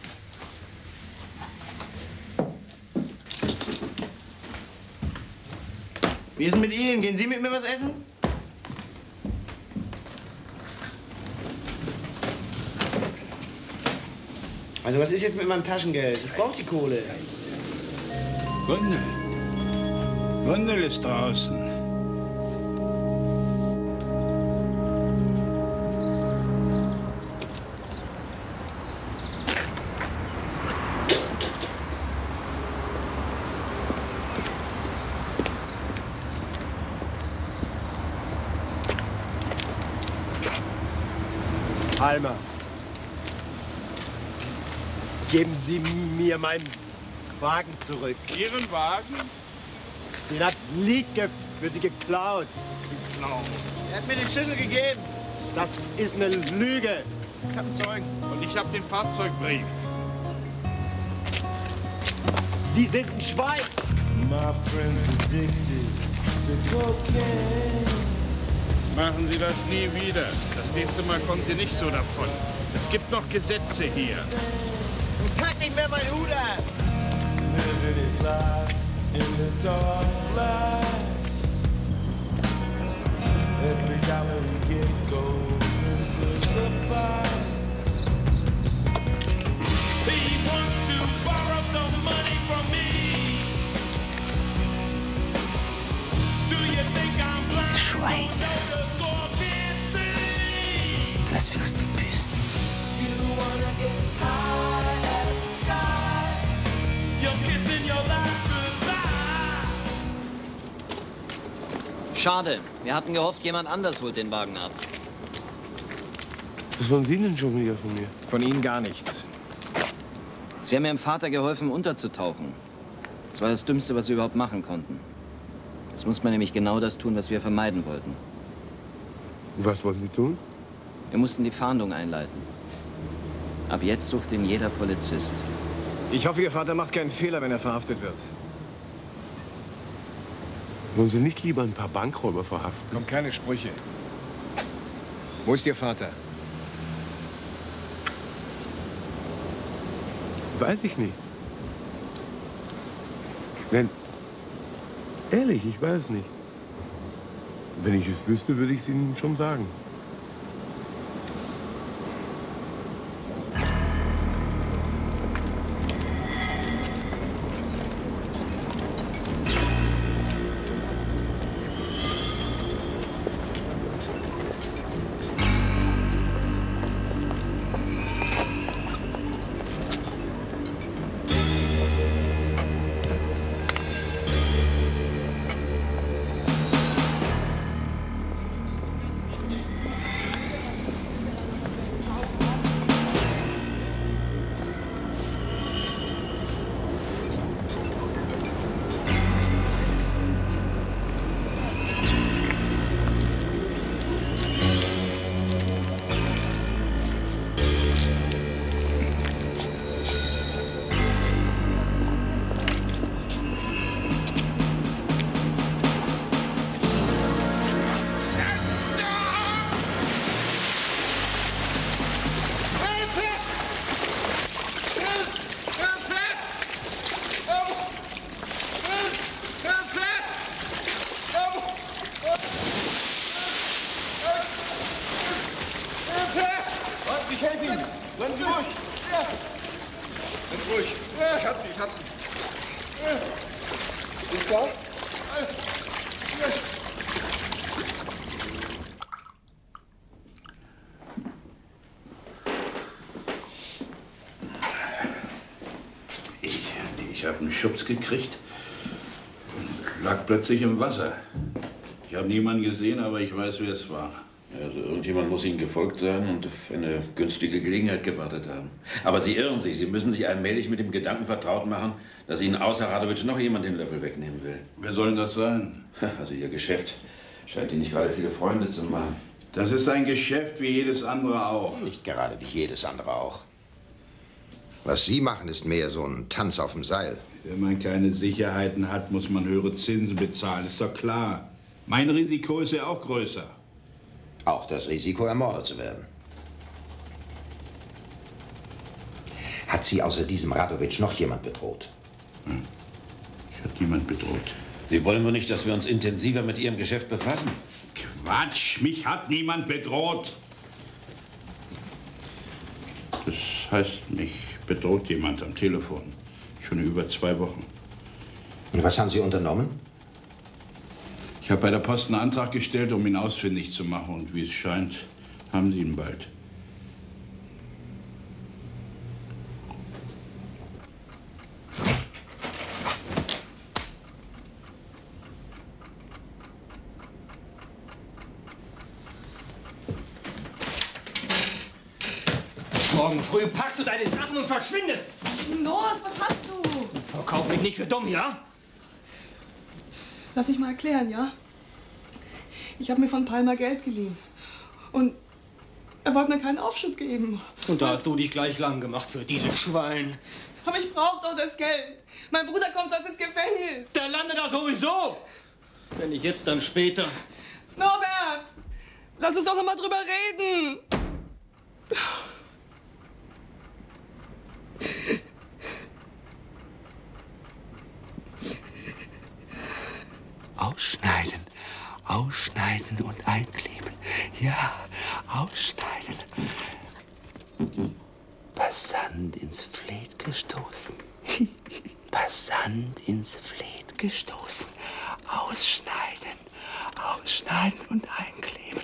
Wie ist denn mit Ihnen? Gehen Sie mit mir was essen? Also was ist jetzt mit meinem Taschengeld? Ich brauche die Kohle. Gundel. Gundel ist draußen. Alma, geben Sie mir meinen Wagen zurück. Ihren Wagen? Den hat Liedke für Sie geklaut. Geklaut? Er hat mir den Schlüssel gegeben. Das ist eine Lüge. Ich hab einen Zeugen und ich hab den Fahrzeugbrief. Sie sind ein Schwein. My friend's addicted Machen Sie das nie wieder. Das nächste Mal kommt ihr nicht so davon. Es gibt noch Gesetze hier. Pack nicht mehr meinen Hut an! Every dollar he gets goes into the pie. He wants to borrow some money from me. Do you think I'm blind? Dieses Schwein. Das wirst du büßen. You wanna get high at the sky. You're kissing your life goodbye. Schade. Wir hatten gehofft, jemand anders holt den Wagen ab. Was wollen Sie denn schon wieder von mir? Von Ihnen gar nichts. Sie haben Ihrem Vater geholfen, unterzutauchen. Das war das Dümmste, was wir überhaupt machen konnten. Jetzt muss man nämlich genau das tun, was wir vermeiden wollten. Was wollen Sie tun? Wir mussten die Fahndung einleiten. Ab jetzt sucht ihn jeder Polizist. Ich hoffe, Ihr Vater macht keinen Fehler, wenn er verhaftet wird. Wollen Sie nicht lieber ein paar Bankräuber verhaften? Kommt keine Sprüche. Wo ist Ihr Vater? Weiß ich nicht. Nein, ehrlich, ich weiß nicht. Wenn ich es wüsste, würde ich es Ihnen schon sagen. Ich helfe Ihnen. Bleiben Sie ruhig. Bleiben Sie ruhig. Ich hab Sie, ich hab Sie. Ist klar? Ich habe einen Schubs gekriegt und lag plötzlich im Wasser. Ich habe niemanden gesehen, aber ich weiß, wer es war. Also irgendjemand muss Ihnen gefolgt sein und auf eine günstige Gelegenheit gewartet haben. Aber Sie irren sich. Sie müssen sich allmählich mit dem Gedanken vertraut machen, dass Ihnen außer Radowitsch noch jemand den Löffel wegnehmen will. Wer soll denn das sein? Also Ihr Geschäft scheint Ihnen nicht gerade viele Freunde zu machen. Das ist ein Geschäft wie jedes andere auch. Nicht gerade wie jedes andere auch. Was Sie machen, ist mehr so ein Tanz auf dem Seil. Wenn man keine Sicherheiten hat, muss man höhere Zinsen bezahlen. Ist doch klar. Mein Risiko ist ja auch größer. Auch das Risiko, ermordet zu werden. Hat Sie außer diesem Radowitsch noch jemand bedroht? Hm. Ich habe niemand bedroht. Sie wollen wohl nicht, dass wir uns intensiver mit Ihrem Geschäft befassen? Quatsch, mich hat niemand bedroht. Das heißt, mich bedroht jemand am Telefon. Schon über 2 Wochen. Und was haben Sie unternommen? Ich habe bei der Post einen Antrag gestellt, um ihn ausfindig zu machen. Und wie es scheint, haben Sie ihn bald. Morgen früh packst du deine Sachen und verschwindest. Was ist denn los? Was hast du? Verkauf mich nicht für dumm, ja? Lass mich mal erklären, ja? Ich habe mir von Palmer Geld geliehen. Und er wollte mir keinen Aufschub geben. Und da hast du dich gleich lang gemacht für dieses Schwein. Aber ich brauche doch das Geld. Mein Bruder kommt sonst ins Gefängnis. Der landet da sowieso. Wenn nicht jetzt, dann später. Norbert! Lass uns doch noch mal drüber reden! Ausschneiden, ausschneiden und einkleben. Ja, ausschneiden. Passant ins Fleet gestoßen. Passant ins Fleet gestoßen. Ausschneiden, ausschneiden und einkleben.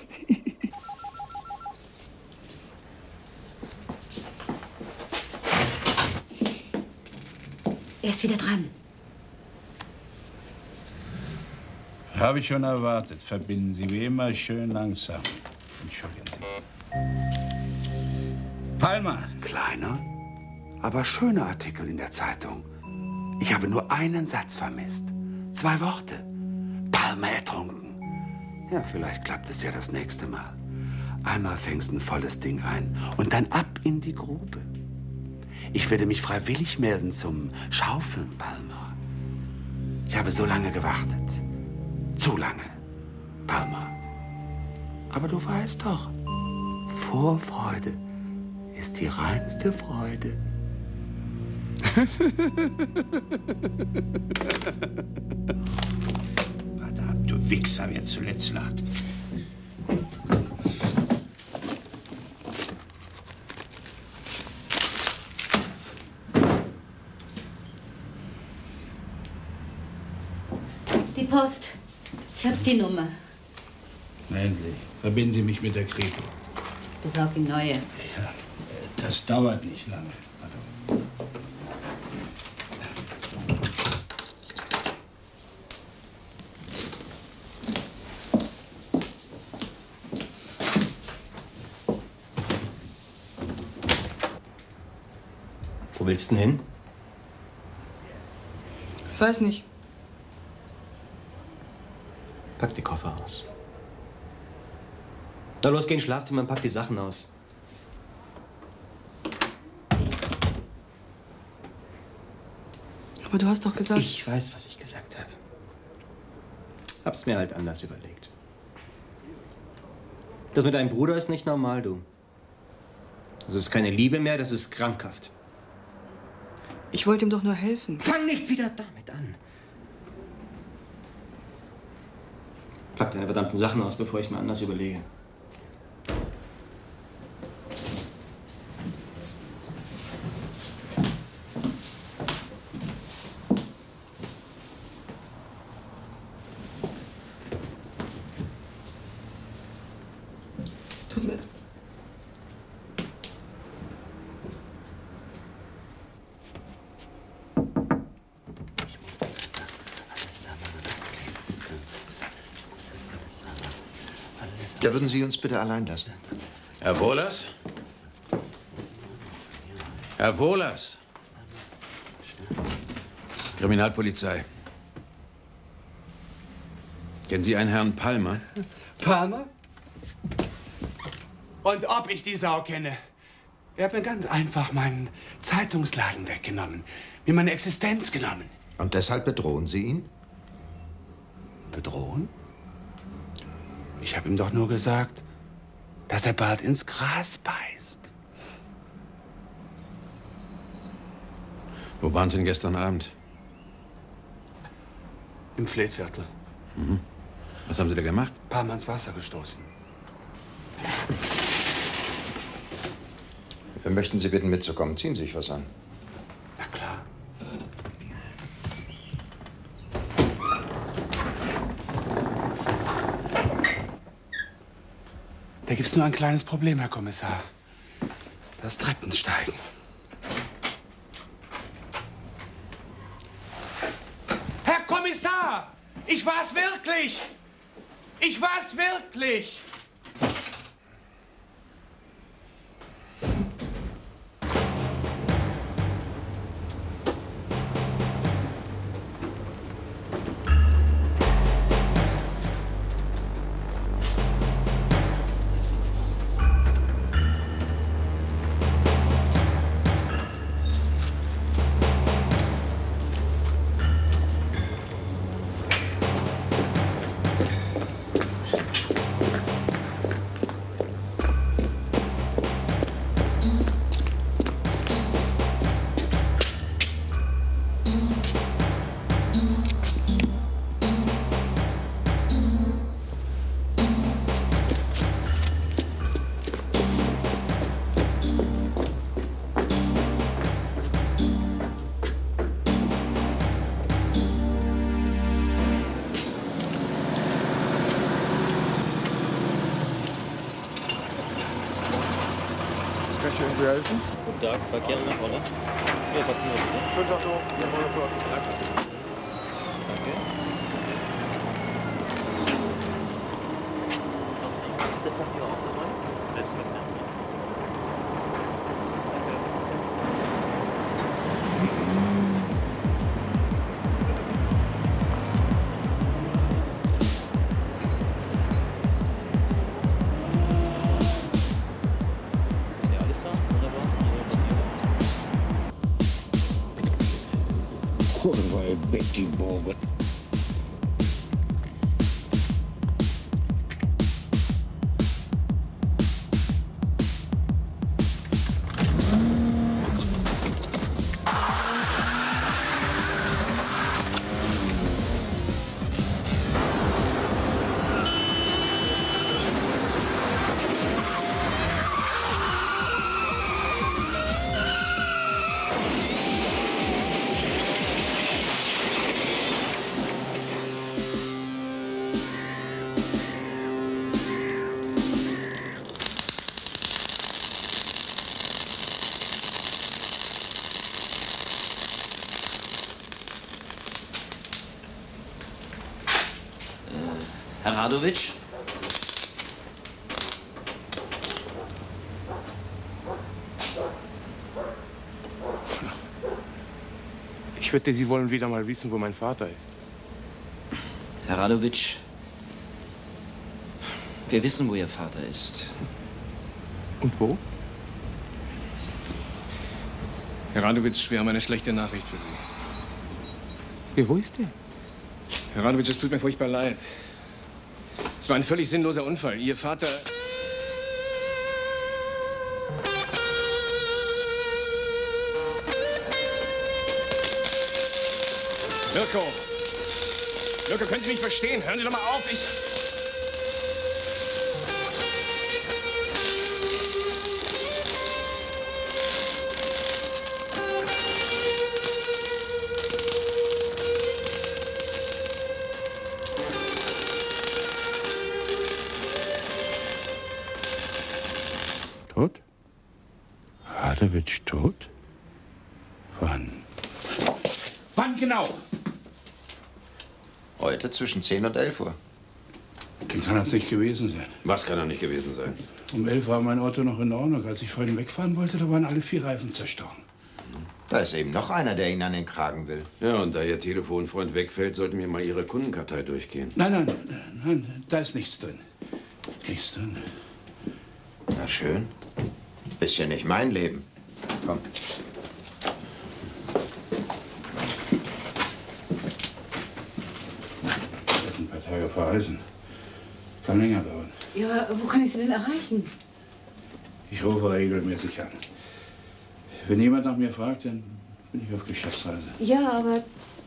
Er ist wieder dran. Habe ich schon erwartet. Verbinden Sie wie immer schön langsam. Entschuldigen Sie. Palmer. Kleiner, aber schöner Artikel in der Zeitung. Ich habe nur einen Satz vermisst. 2 Worte. Palmer ertrunken. Ja, vielleicht klappt es ja das nächste Mal. Einmal fängst ein volles Ding ein und dann ab in die Grube. Ich werde mich freiwillig melden zum Schaufeln, Palmer. Ich habe so lange gewartet. Zu lange, Palmer. Aber du weißt doch, Vorfreude ist die reinste Freude. Warte ab, du Wichser, wer zuletzt lacht. Die Post. Ich habe die Nummer. Endlich. Verbinden Sie mich mit der Kripo. Besorg ihm neue. Ja, das dauert nicht lange. Pardon. Wo willst du denn hin? Ich weiß nicht. Pack die Koffer aus. Na los, geh ins Schlafzimmer und pack die Sachen aus. Aber du hast doch gesagt... Ich weiß, was ich gesagt habe. Hab's mir halt anders überlegt. Das mit deinem Bruder ist nicht normal, du. Das ist keine Liebe mehr, das ist krankhaft. Ich wollte ihm doch nur helfen. Fang nicht wieder damit an. Pack deine verdammten Sachen aus, bevor ich es mir anders überlege. Tut mir... Da würden Sie uns bitte allein lassen. Herr Wohlers? Herr Wohlers? Kriminalpolizei. Kennen Sie einen Herrn Palmer? Palmer? Und ob ich die Sau kenne? Er hat mir ganz einfach meinen Zeitungsladen weggenommen. Mir meine Existenz genommen. Und deshalb bedrohen Sie ihn? Bedrohen? Ich habe ihm doch nur gesagt, dass er bald ins Gras beißt. Wo waren Sie denn gestern Abend? Im Fleetviertel. Mhm. Was haben Sie da gemacht? Palmer ins Wasser gestoßen. Wir möchten Sie bitten, mitzukommen. Ziehen Sie sich was an. Na klar. Da gibt's nur ein kleines Problem, Herr Kommissar. Das Treppensteigen. Herr Kommissar! Ich war's wirklich! Ich war's wirklich! Sie helfen? Guten Tag, Verkehrskontrolle. Hier, Papiere bitte. Schönen Tag noch. Danke. Das Papier auch nochmal. Setz mit an. Kurwa, Betty Bogen. Herr Radowitsch? Ich wette, Sie wollen wieder mal wissen, wo mein Vater ist. Herr Radowitsch, wir wissen, wo Ihr Vater ist. Und wo? Herr Radowitsch, wir haben eine schlechte Nachricht für Sie. Ja, wo ist er? Herr Radowitsch, es tut mir furchtbar leid. Es war ein völlig sinnloser Unfall. Ihr Vater... Mirko! Mirko, können Sie mich verstehen? Hören Sie doch mal auf, ich... Tot? Radowitsch tot? Wann? Wann genau? Heute zwischen 10 und 11 Uhr. Den kann das nicht gewesen sein. Was kann er nicht gewesen sein? Um 11 war mein Auto noch in Ordnung. Als ich vorhin wegfahren wollte, da waren alle 4 Reifen zerstochen. Da ist eben noch einer, der Ihnen an den Kragen will. Ja, und da Ihr Telefonfreund wegfällt, sollten wir mal Ihre Kundenkartei durchgehen. Nein, da ist nichts drin. Nichts drin. Na schön. Ist ja nicht mein Leben. Komm. Wird ein paar Tage verreisen. Kann länger dauern. Ja, aber wo kann ich Sie denn erreichen? Ich rufe regelmäßig an. Wenn jemand nach mir fragt, dann bin ich auf Geschäftsreise. Ja, aber...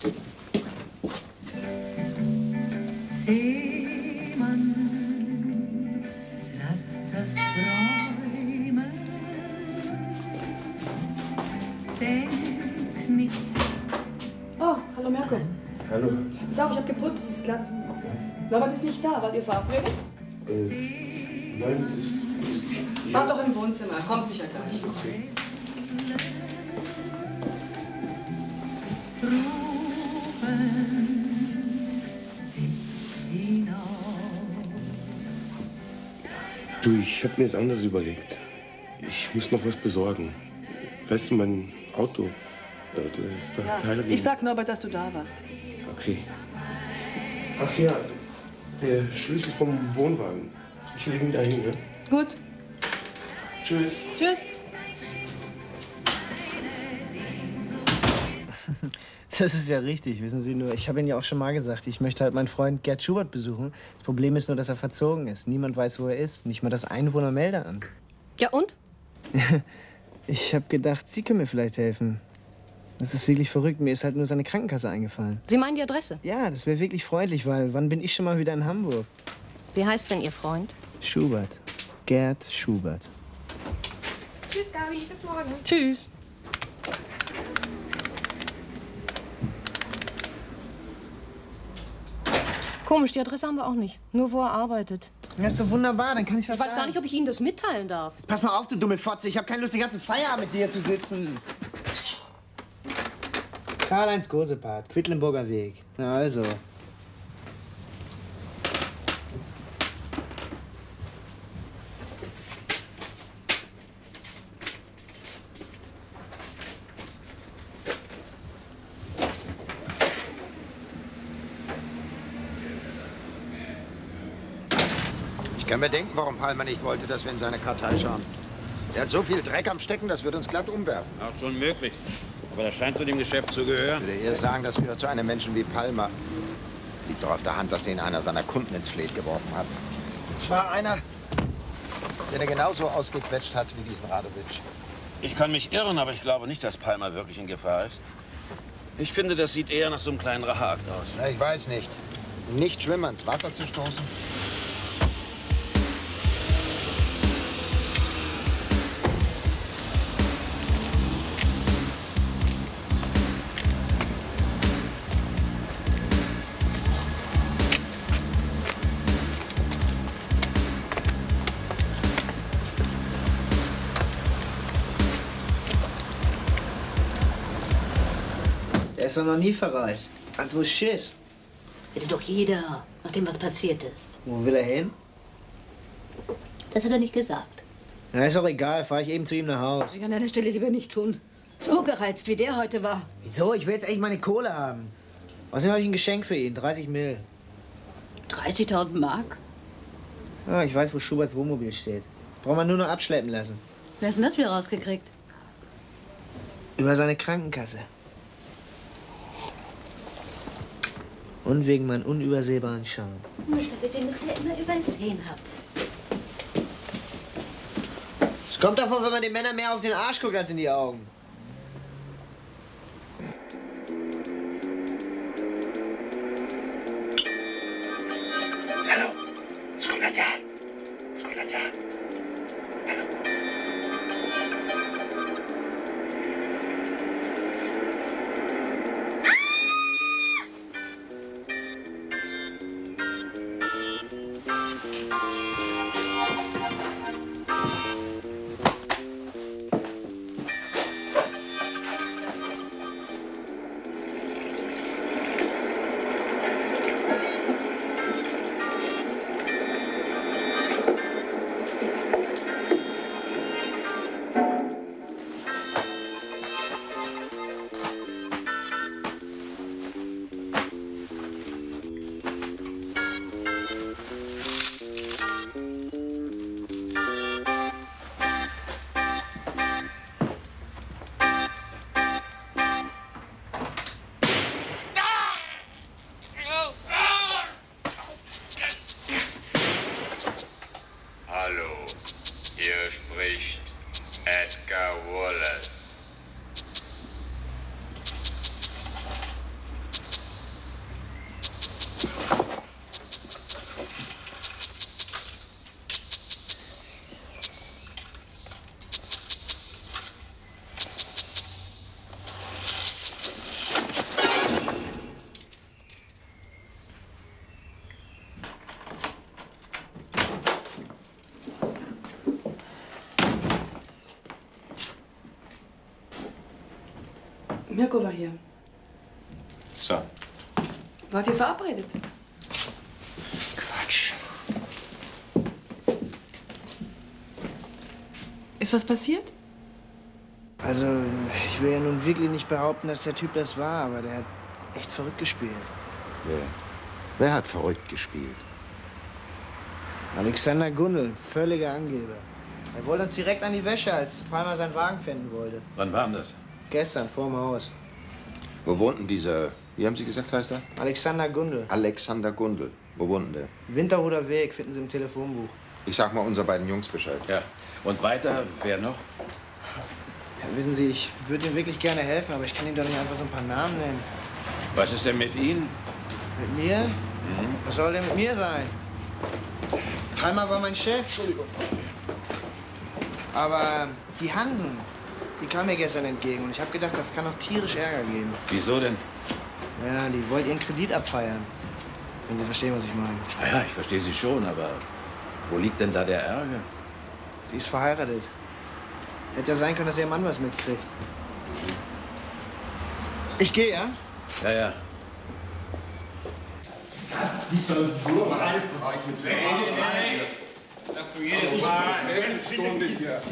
Seemann, lass das träumen. Denk nicht. Oh, hallo Mirko. Hallo. Pass auf, ich hab geputzt, es ist glatt. Norbert ist nicht da, wart ihr verabredet? Nein, das... Wart doch im Wohnzimmer, kommt sicher gleich. Okay. Du, ich hab mir das anders überlegt. Ich muss noch was besorgen. Weißt du, mein Auto, da ist da Teile drin. Ich sag Norbert, dass du da warst. Okay. Ach ja, der Schlüssel vom Wohnwagen. Ich lege ihn da hin, ne? Gut. Tschüss. Tschüss. Das ist ja richtig, wissen Sie nur. Ich habe Ihnen ja auch schon mal gesagt, ich möchte halt meinen Freund Gerd Schubert besuchen. Das Problem ist nur, dass er verzogen ist. Niemand weiß, wo er ist. Nicht mal das Einwohnermeldeamt. Ja und? Ich habe gedacht, Sie können mir vielleicht helfen. Das ist wirklich verrückt. Mir ist halt nur seine Krankenkasse eingefallen. Sie meinen die Adresse? Ja, das wäre wirklich freundlich, weil wann bin ich schon mal wieder in Hamburg? Wie heißt denn Ihr Freund? Schubert. Gerd Schubert. Tschüss, Gabi. Bis morgen. Tschüss. Komisch, die Adresse haben wir auch nicht. Nur wo er arbeitet. Ja, ist doch wunderbar, dann kann ich was Ich weiß gar nicht, ob ich Ihnen das mitteilen darf. Pass mal auf, du dumme Fotze. Ich habe keine Lust, den ganzen Feierabend mit dir zu sitzen. Karl-Heinz Kosepart, Quedlinburger Weg. Na also. Ich kann mir denken, warum Palmer nicht wollte, dass wir in seine Kartei schauen. Er hat so viel Dreck am Stecken, das wird uns glatt umwerfen. Auch schon möglich. Aber das scheint zu dem Geschäft zu gehören. Ich würde eher sagen, das gehört zu einem Menschen wie Palmer. Liegt doch auf der Hand, dass den einer seiner Kunden ins Fleet geworfen hat. Und zwar einer, der genauso ausgequetscht hat wie diesen Radowitsch. Ich kann mich irren, aber ich glaube nicht, dass Palmer wirklich in Gefahr ist. Ich finde, das sieht eher nach so einem kleinen Racheakt aus. Na, ich weiß nicht. Nicht Schwimmer ins Wasser zu stoßen? Er ist doch noch nie verreist. Hat wohl Schiss. Hätte doch jeder, nachdem was passiert ist. Wo will er hin? Das hat er nicht gesagt. Na, ist auch egal. Fahr ich eben zu ihm nach Hause. Das ich an deiner Stelle lieber nicht tun. So gereizt, wie der heute war. Wieso? Ich will jetzt echt meine Kohle haben. Außerdem habe ich ein Geschenk für ihn. 30 Mil. 30.000 Mark? Ja, ich weiß, wo Schuberts Wohnmobil steht. Braucht man nur noch abschleppen lassen. Wer hast denn das wieder rausgekriegt? Über seine Krankenkasse. Und wegen meinem unübersehbaren Charme. Mensch, dass ich den bisher immer übersehen habe. Es kommt davon, wenn man den Männern mehr auf den Arsch guckt als in die Augen. Hallo, Skolata. Skolata. Hallo. Hallo, hier spricht Edgar Wallace. Mirko war hier. So. Wart ihr verabredet? Quatsch. Ist was passiert? Also, ich will ja nun wirklich nicht behaupten, dass der Typ das war, aber der hat echt verrückt gespielt. Wer hat verrückt gespielt? Alexander Gundel, völliger Angeber. Er wollte uns direkt an die Wäsche, als Palmer seinen Wagen finden wollte. Wann war denn das? Gestern, vorm Haus. Wo wohnt denn dieser, wie haben Sie gesagt, heißt er? Alexander Gundel. Alexander Gundel. Wo wohnt denn der? Winterhuder Weg, finden Sie im Telefonbuch. Ich sag mal unseren beiden Jungs Bescheid. Ja. Und weiter, wer noch? Ja, wissen Sie, ich würde Ihnen wirklich gerne helfen, aber ich kann Ihnen doch nicht einfach so ein paar Namen nennen. Was ist denn mit Ihnen? Mit mir? Was soll denn mit mir sein? Palmer war mein Chef. Entschuldigung. Aber die Hansen, die kamen mir gestern entgegen und ich habe gedacht, das kann noch tierisch Ärger geben. Wieso denn? Ja, die wollten ihren Kredit abfeiern. Wenn Sie verstehen, was ich meine. Ja, ich verstehe Sie schon, aber Wo liegt denn da der Ärger? Sie ist verheiratet. Hätte ja sein können, dass ihr Mann was mitkriegt. Ich gehe, ja? Ja, ja. Sieht doch so alt aus. Dass du jedes Mal eine Stunde hier.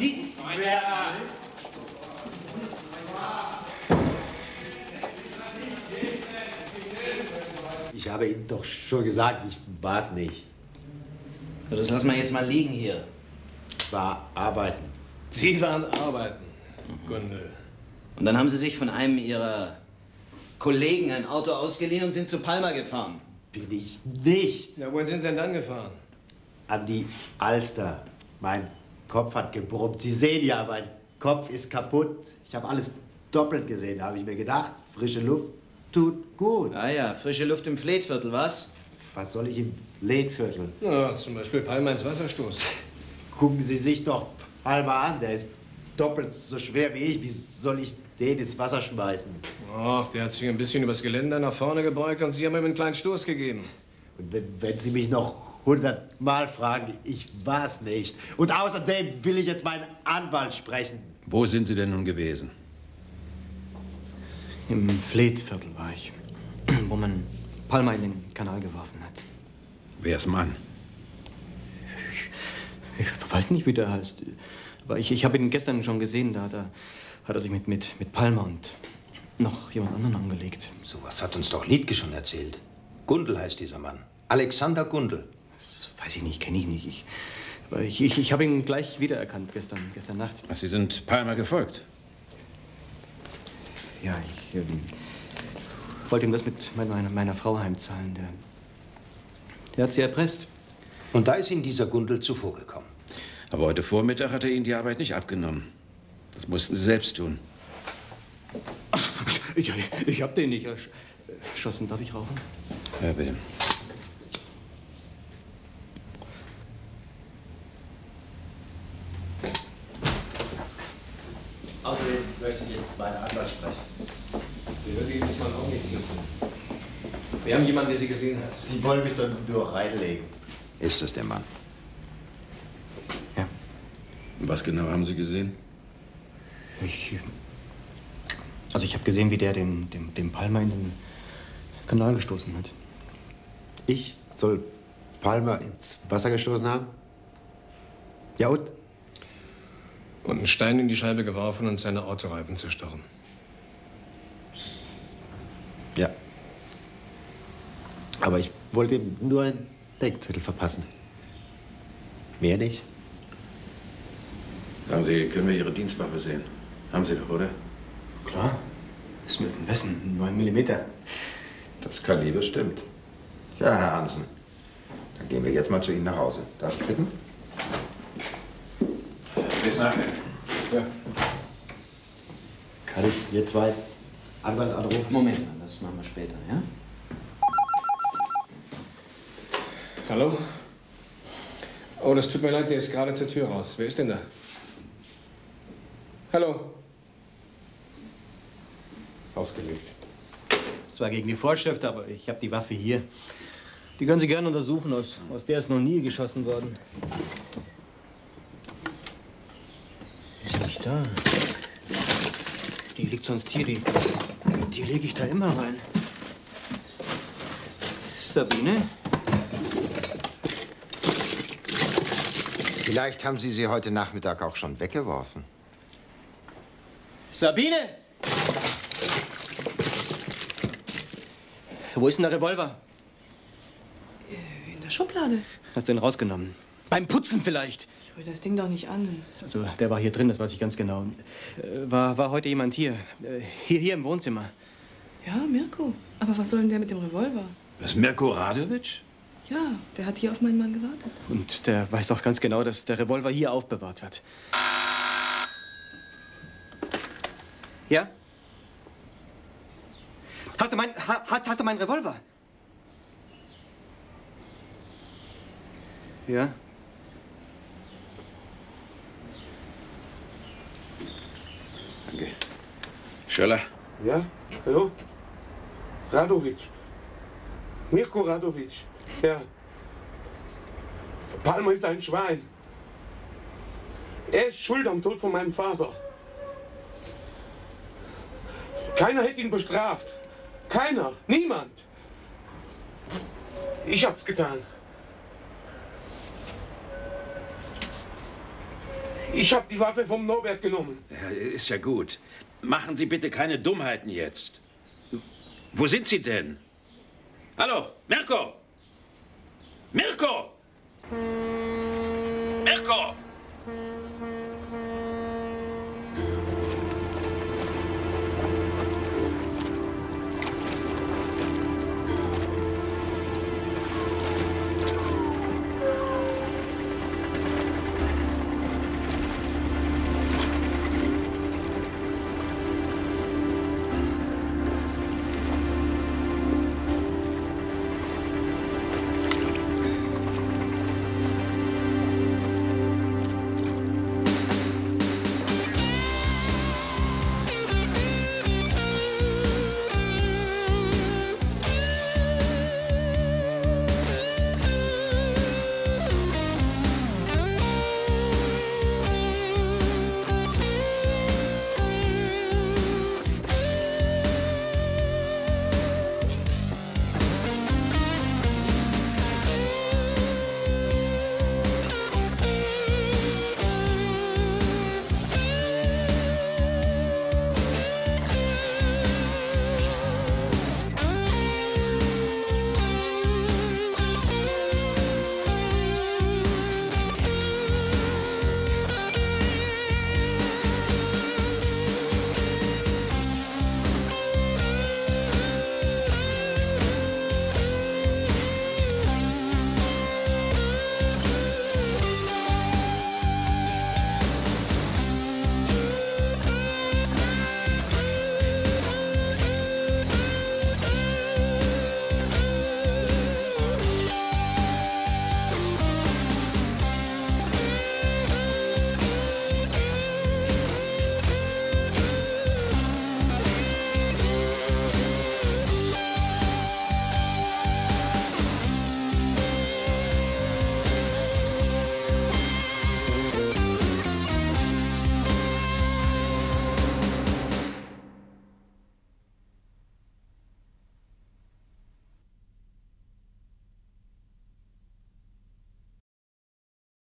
Ich habe Ihnen doch schon gesagt, ich war es nicht. Das lassen wir jetzt mal liegen hier. Ich war arbeiten. Sie waren arbeiten, Gundel. Und dann haben Sie sich von einem Ihrer Kollegen ein Auto ausgeliehen und sind zu Palma gefahren. Bin ich nicht. Ja, wohin sind Sie denn dann gefahren? An die Alster. Mein Kopf hat gebrummt. Sie sehen ja, mein Kopf ist kaputt. Ich habe alles doppelt gesehen, da habe ich mir gedacht. Frische Luft tut gut. Ah ja, frische Luft im Fleetviertel, was? Was soll ich im Fleetviertel? Ja, zum Beispiel Palma ins Wasser stoßen. Gucken Sie sich doch Palma an. Der ist doppelt so schwer wie ich. Wie soll ich den ins Wasser schmeißen? Oh, der hat sich ein bisschen übers Geländer nach vorne gebeugt und Sie haben ihm einen kleinen Stoß gegeben. Und wenn Sie mich noch 100 Mal fragen, ich war's nicht. Und außerdem will ich jetzt meinen Anwalt sprechen. Wo sind Sie denn nun gewesen? Im Fleetviertel war ich, wo man Palma in den Kanal geworfen hat. Wer ist Mann? Ich weiß nicht, wie der heißt. Aber ich habe ihn gestern schon gesehen. Da hat er sich mit Palma und noch jemand anderen angelegt. So was hat uns doch Liedke schon erzählt. Gundel heißt dieser Mann. Alexander Gundel. Das weiß ich nicht, kenne ich nicht. Ich habe ihn gleich wiedererkannt gestern Nacht. Ach, Sie sind Palma gefolgt? Ja, ich wollte ihm das mit meiner Frau heimzahlen. Der hat sie erpresst. Und da ist Ihnen dieser Gundel zuvorgekommen. Aber heute Vormittag hat er Ihnen die Arbeit nicht abgenommen. Das mussten Sie selbst tun. Ich hab den nicht erschossen. Darf ich rauchen? Ja, bitte. Außerdem möchte ich jetzt meinen Anwalt sprechen. Der wird Ihnen diesmal auch nichts nützen. Wir haben jemanden, der Sie gesehen hat. Sie wollen mich doch nur reinlegen. Ist das der Mann? Ja. Was genau haben Sie gesehen? Ich habe gesehen, wie der den Palma in den Kanal gestoßen hat. Ich soll Palma ins Wasser gestoßen haben? Ja und? Und einen Stein in die Scheibe geworfen und seine Autoreifen zerstochen. Ja. Aber ich wollte ihm nur einen Denkzettel verpassen. Mehr nicht? Sagen Sie, können wir Ihre Dienstwaffe sehen? Haben Sie doch, oder? Klar. Smith & Wesson, 9 mm. Das Kaliber stimmt. Ja, Herr Hansen. Dann gehen wir jetzt mal zu Ihnen nach Hause. Darf ich bitten? Bis nachher. Ja. Kann ich jetzt zwei Anwalt anrufen? Moment mal, das machen wir später, ja? Hallo? Oh, das tut mir leid, der ist gerade zur Tür raus. Wer ist denn da? Hallo? Aufgelegt. Ist zwar gegen die Vorschrift, aber ich habe die Waffe hier. Die können Sie gerne untersuchen. Aus der ist noch nie geschossen worden. Ist nicht da. Die liegt sonst hier. Die lege ich da immer rein. Sabine? Vielleicht haben Sie sie heute Nachmittag auch schon weggeworfen. Sabine! Wo ist denn der Revolver? In der Schublade. Hast du ihn rausgenommen? Beim Putzen vielleicht? Ich rühre das Ding doch nicht an. Also, der war hier drin, das weiß ich ganz genau. War heute jemand hier? Hier im Wohnzimmer. Ja, Mirko. Aber was soll denn der mit dem Revolver? Was, Mirko Radovic? Ja, der hat hier auf meinen Mann gewartet. Und der weiß auch ganz genau, dass der Revolver hier aufbewahrt wird. Ja? Hast du meinen Revolver? Ja? Danke. Schöller? Ja? Hallo? Radovic. Mirko Radovic. Ja. Palmer ist ein Schwein. Er ist schuld am Tod von meinem Vater. Keiner hätte ihn bestraft. Keiner. Niemand. Ich hab's getan. Ich hab die Waffe vom Norbert genommen. Ja, ist ja gut. Machen Sie bitte keine Dummheiten jetzt. Wo sind Sie denn? Hallo, Mirko! Mirko!